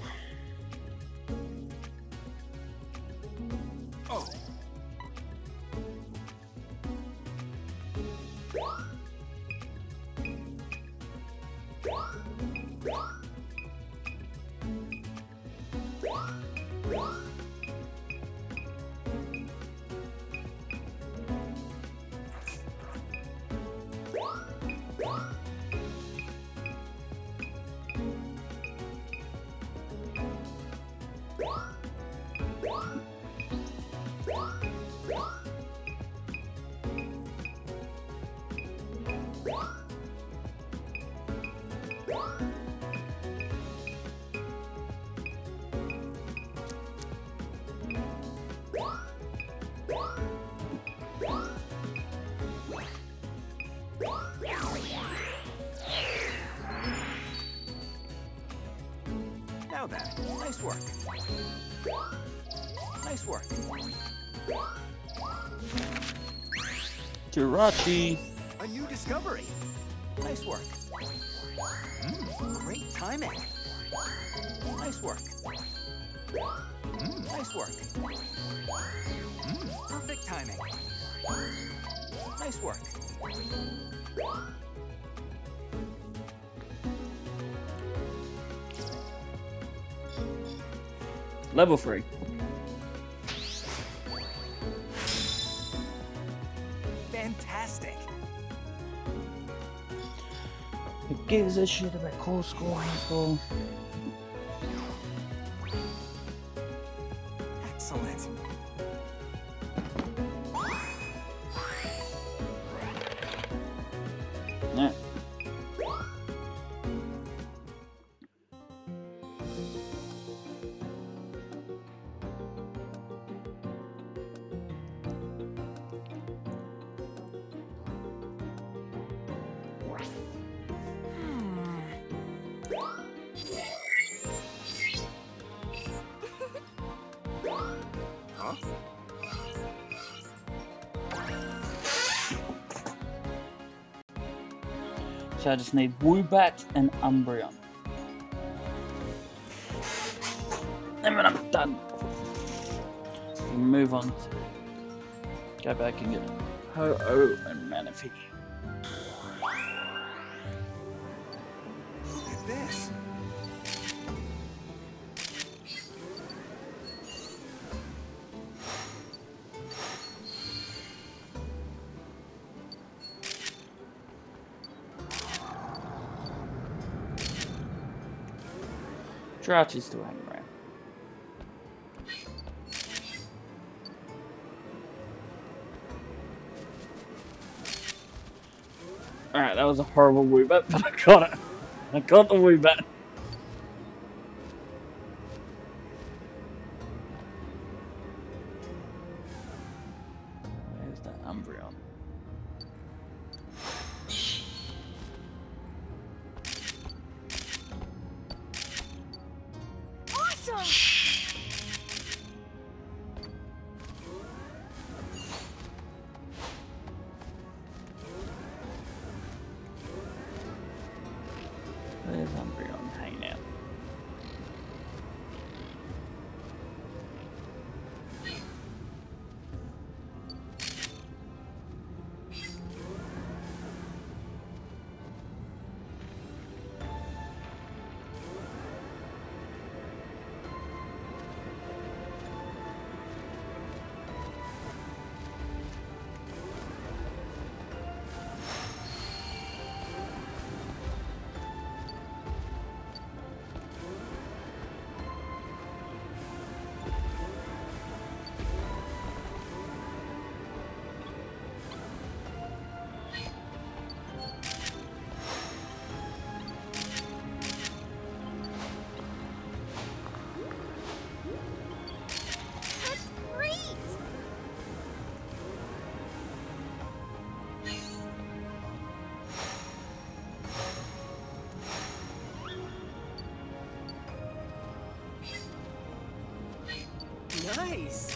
Oh, Now then, nice work. Nice work. Jirachi. A new discovery. Nice work. Great timing. Nice work. Nice work. Perfect timing. Nice work. Level 3. Fantastic. Who gives a shit about core score people? Excellent. Yeah. Huh? So I just need Woobat and Umbreon. And when I'm done, we'll move on. Go back and get Ho-Oh and Manaphy. Look at this. Jirachi's still hanging around. Alright, that was a horrible Woobat, but I got it. I got the Woobat. Where's that Umbreon? Where's Umbreon hanging out? That's great! Nice.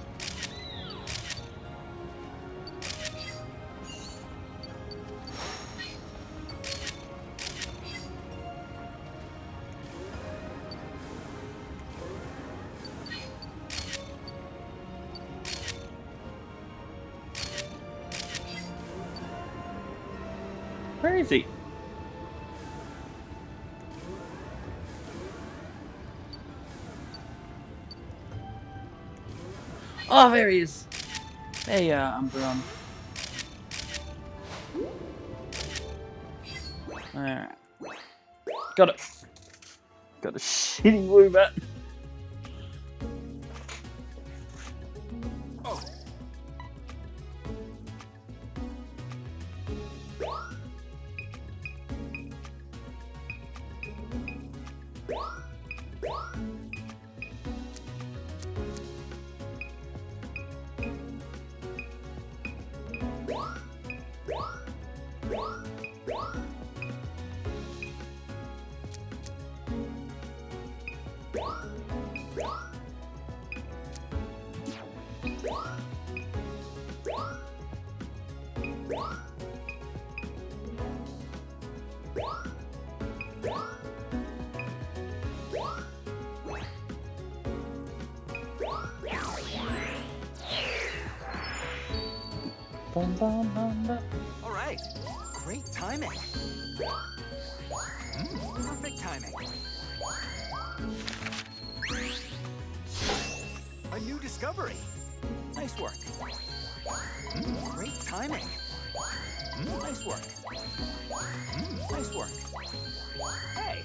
Where is he? Oh, there he is. There you are, Umbreon. Alright. Got it. Got a shitty Woobat. Oh. bum, bum, bum. All right. Great timing. Perfect timing. A new discovery. Nice work. Great timing. Nice work. Nice work. Hey.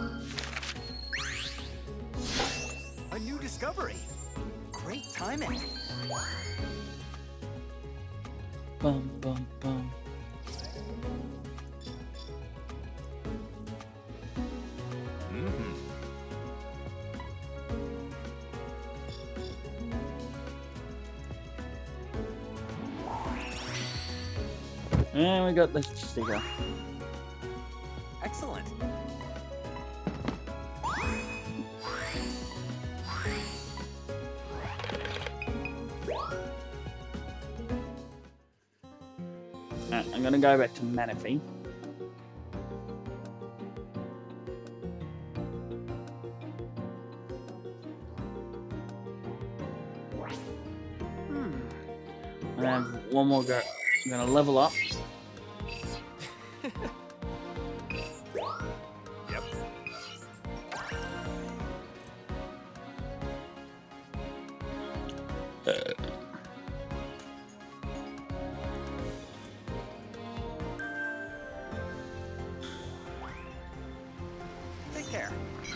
A new discovery. Great timing. Bum, bum, bum. And we got the sticker. Excellent. I'm gonna go back to Manaphy. I have one more go. I'm gonna level up. Yep. Take care.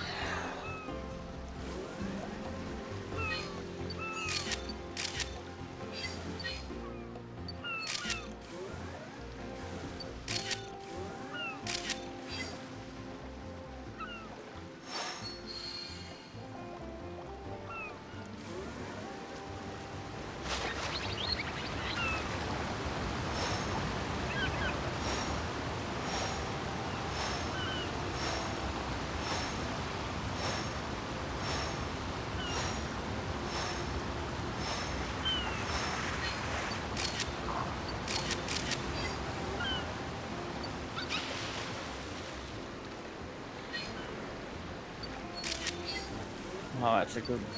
Oh, that's a good.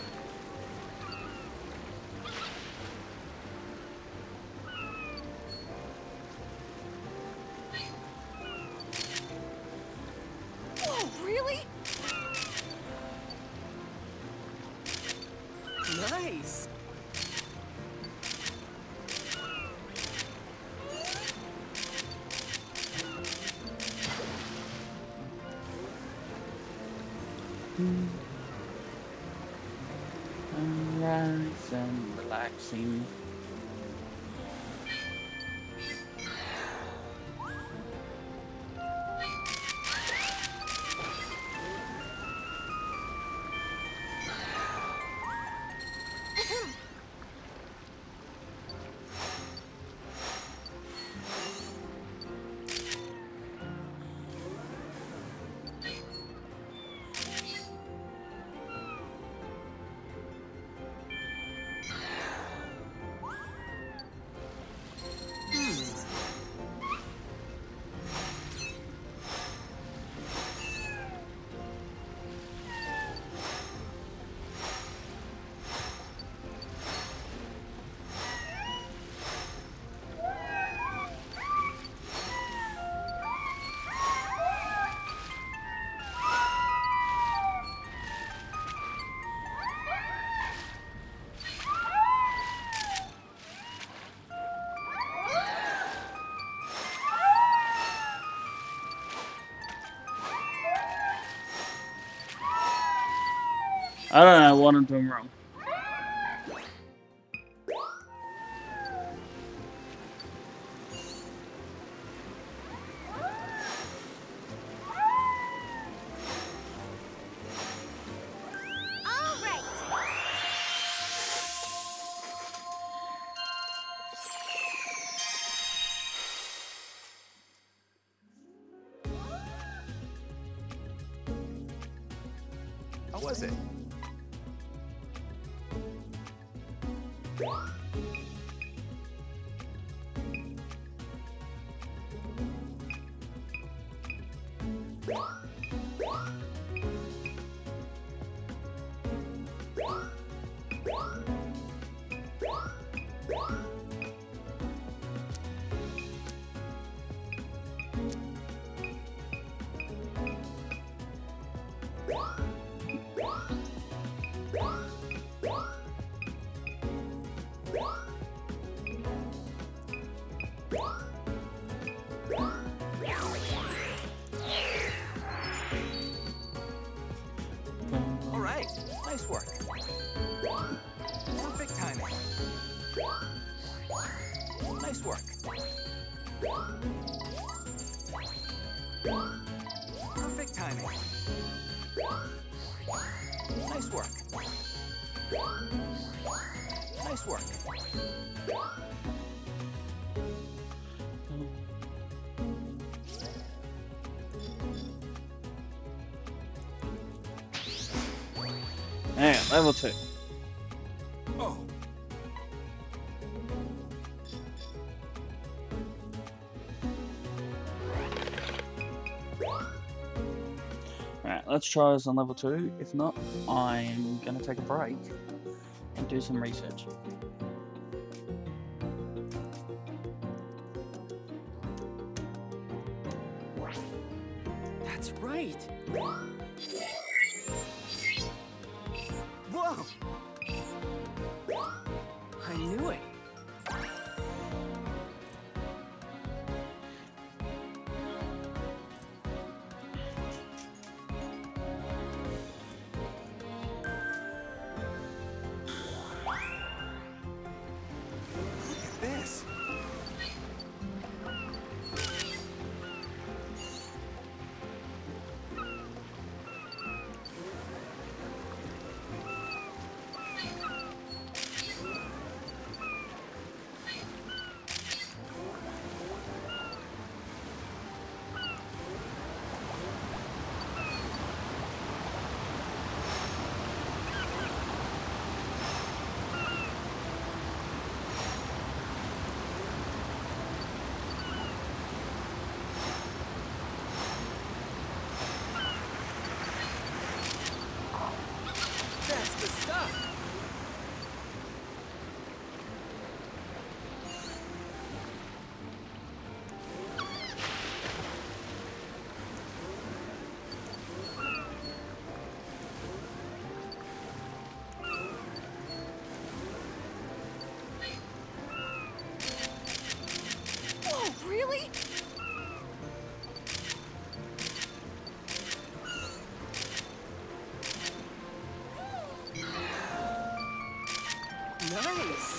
Whoa, really? Nice. Rise and relaxing. I don't know what I'm doing wrong. All right. How was it? Nice work. Perfect timing. Nice work. Perfect timing. Nice work. Nice work. Hang on, level 2. Oh. Alright, let's try this on level 2. If not, I'm gonna take a break and do some research. That's right. Whoa! I knew it. Look at this. That's the stuff. Oh, really? Nice.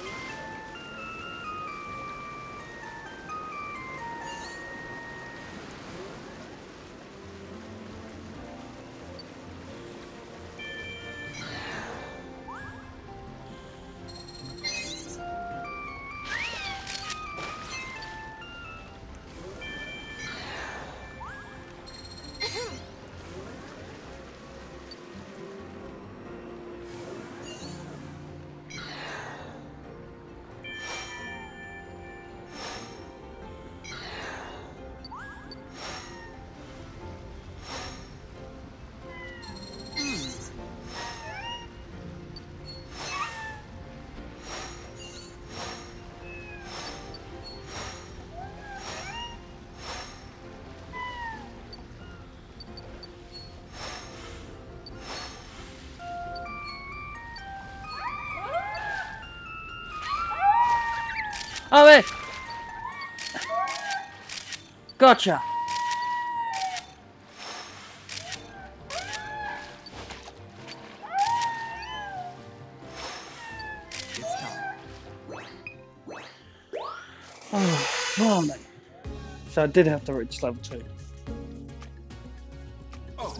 Oh, wait! Gotcha! It's time. Oh, blimey. So I did have to reach level 2. Oh.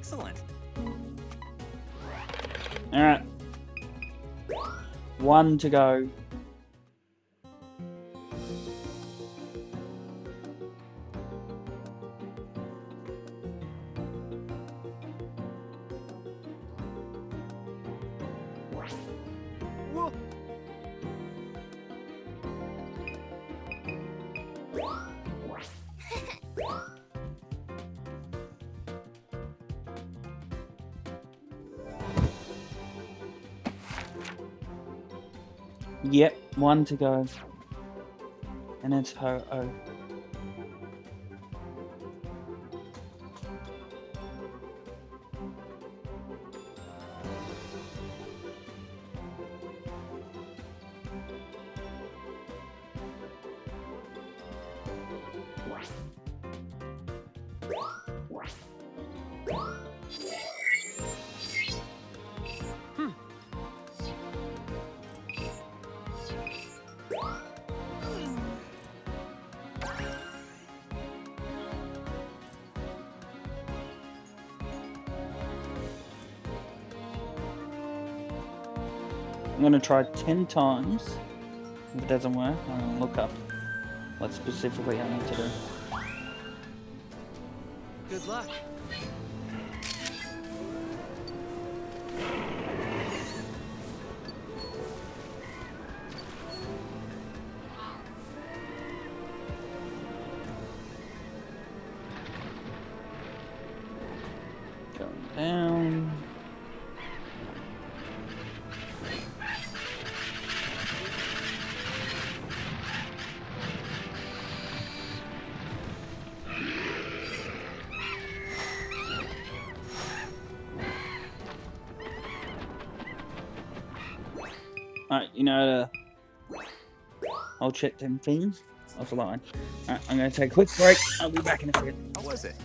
Excellent. Alright. 1 to go. Whoa. Yep, 1 to go. And it's Ho-Oh. I'm going to try 10 times. If it doesn't work, I'm going to look up what specifically I need to do. Good luck. Going down. Alright, you know, I'll check them things offline. Alright, I'm going to take a quick break. I'll be back in a bit. How was it?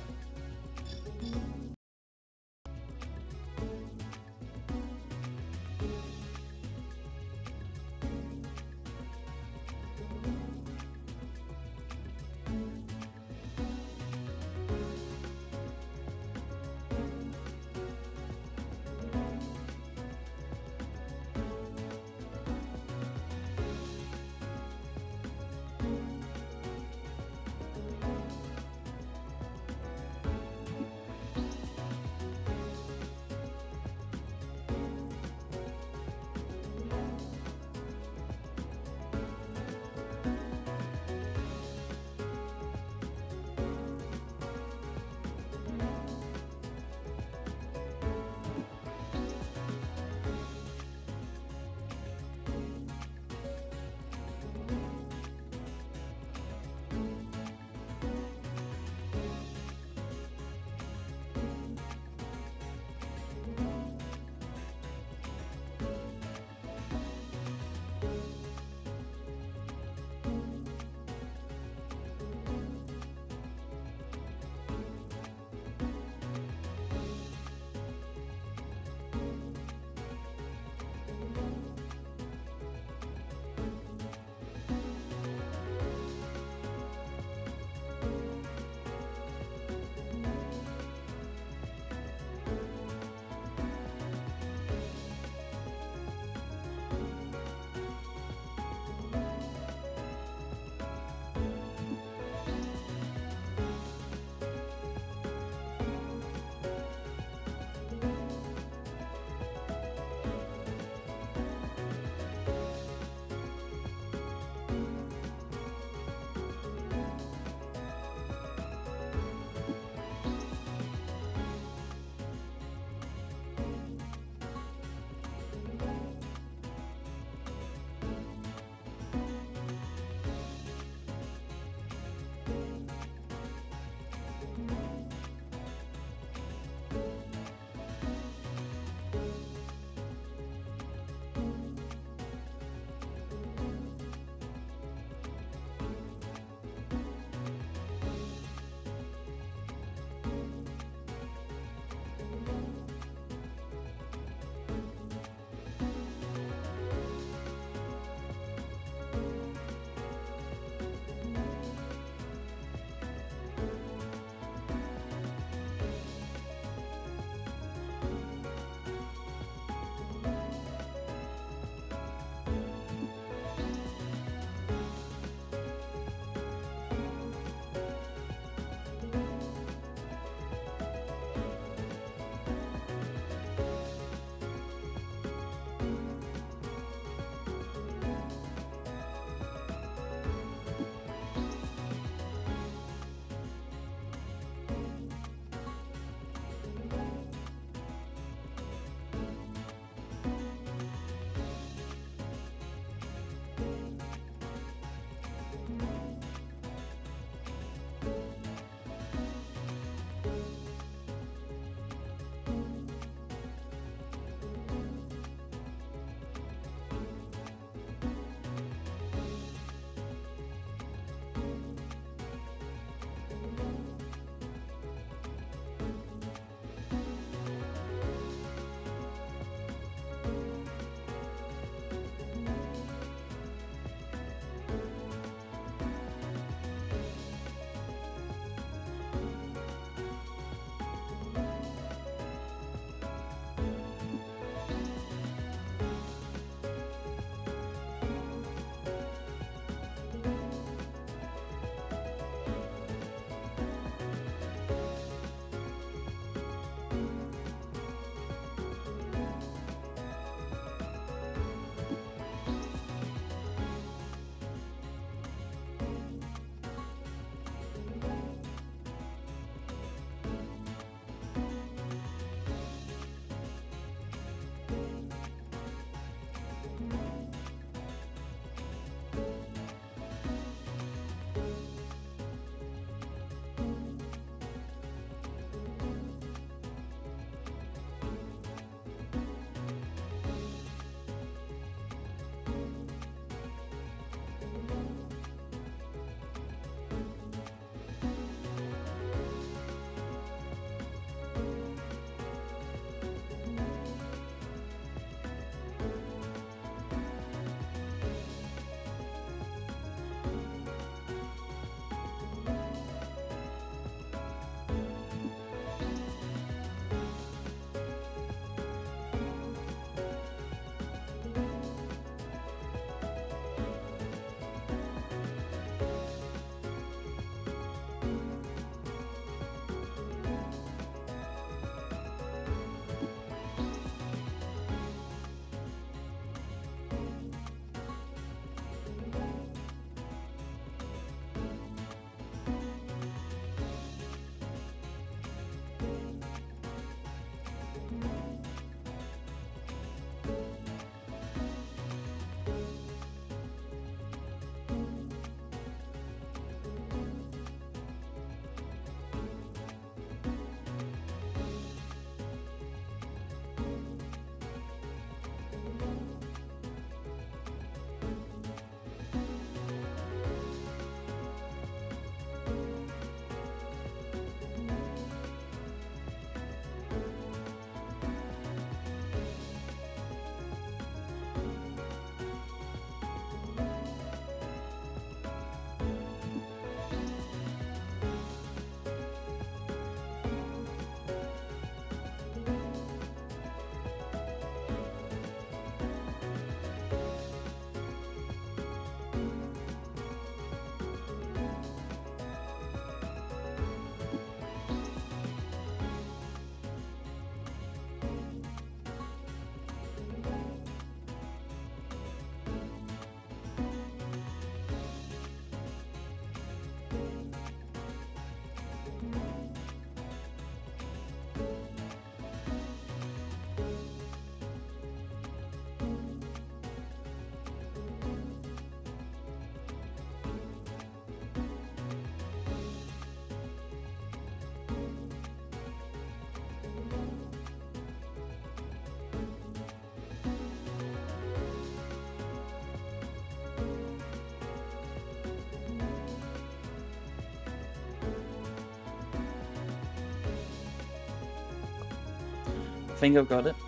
think I've got it.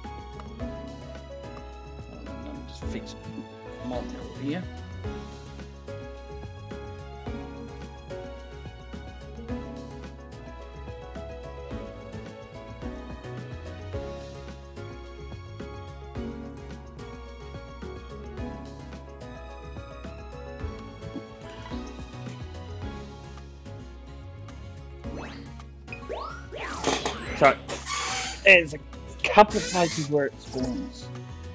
Just fix mod over here. So, there's a couple of places where it spawns.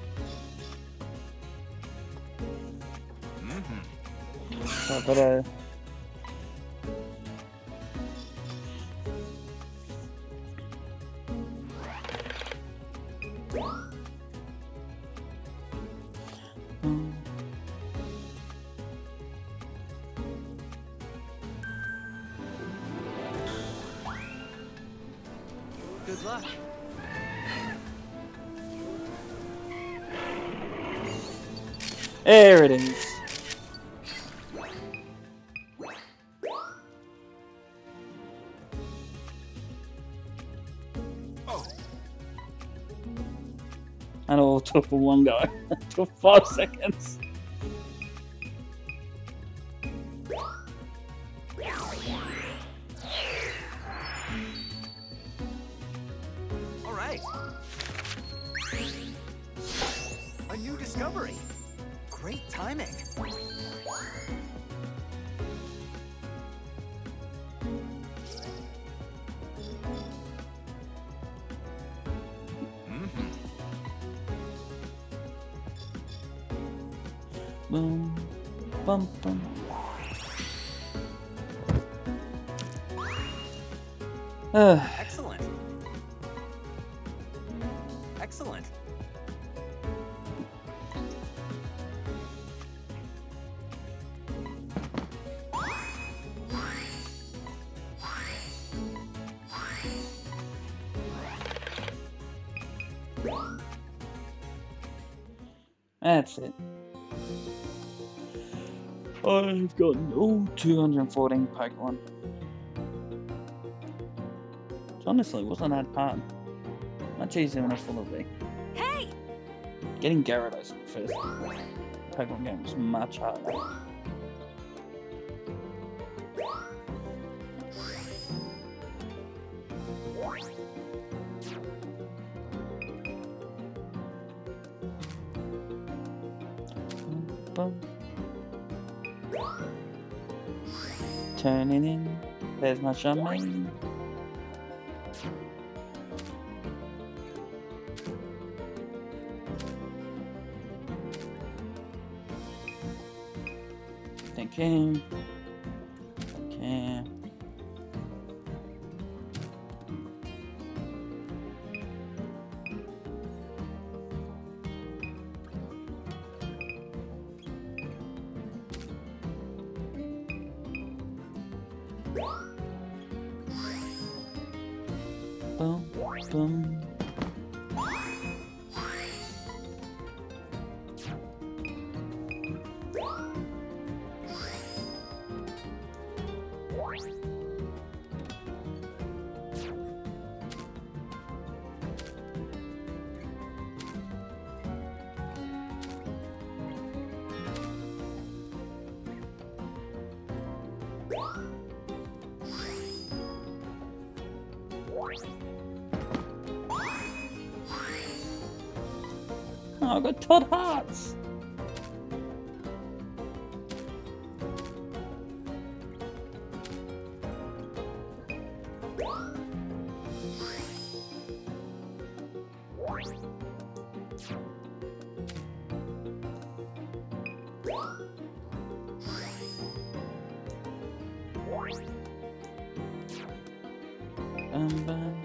So I've got to... Good luck. There it is. Oh, And it all took for one go. It took 5 seconds. all right. A new discovery. Great timing. Boom, bum, bum. Excellent. Excellent. That's it. I've gotten all 214 Pokemon. Which honestly wasn't that hard. Much easier than I thought it would be. Hey! Getting Gyarados in the first Pokemon game was much harder. Bum. Turning in, there's my Charmaine. Thinking. Okay. Boom, boom. Oh, I got Todd Hearts. Bum.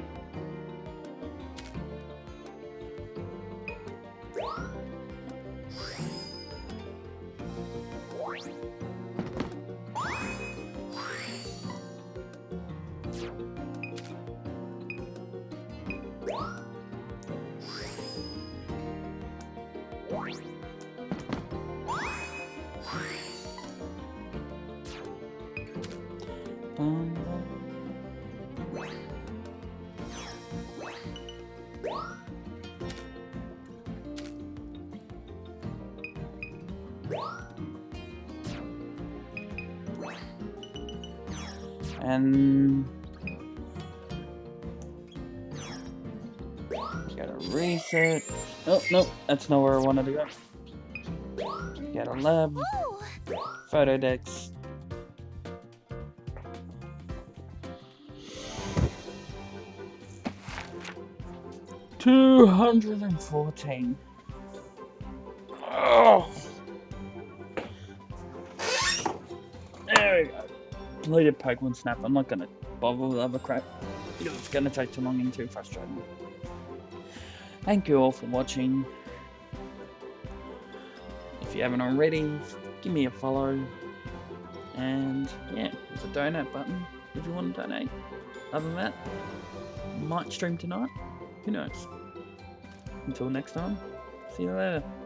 Bum. And gotta reset. Oh no, that's not where I wanted to go. Got a lab, Ooh. photo decks. $214. Oh. There we go. Completed Pokemon Snap. I'm not gonna bother with other crap. It's gonna take too long and too frustrating. Thank you all for watching. If you haven't already, give me a follow. And yeah, there's a donate button if you want to donate. Other than that, might stream tonight. Who knows? Until next time, see you later.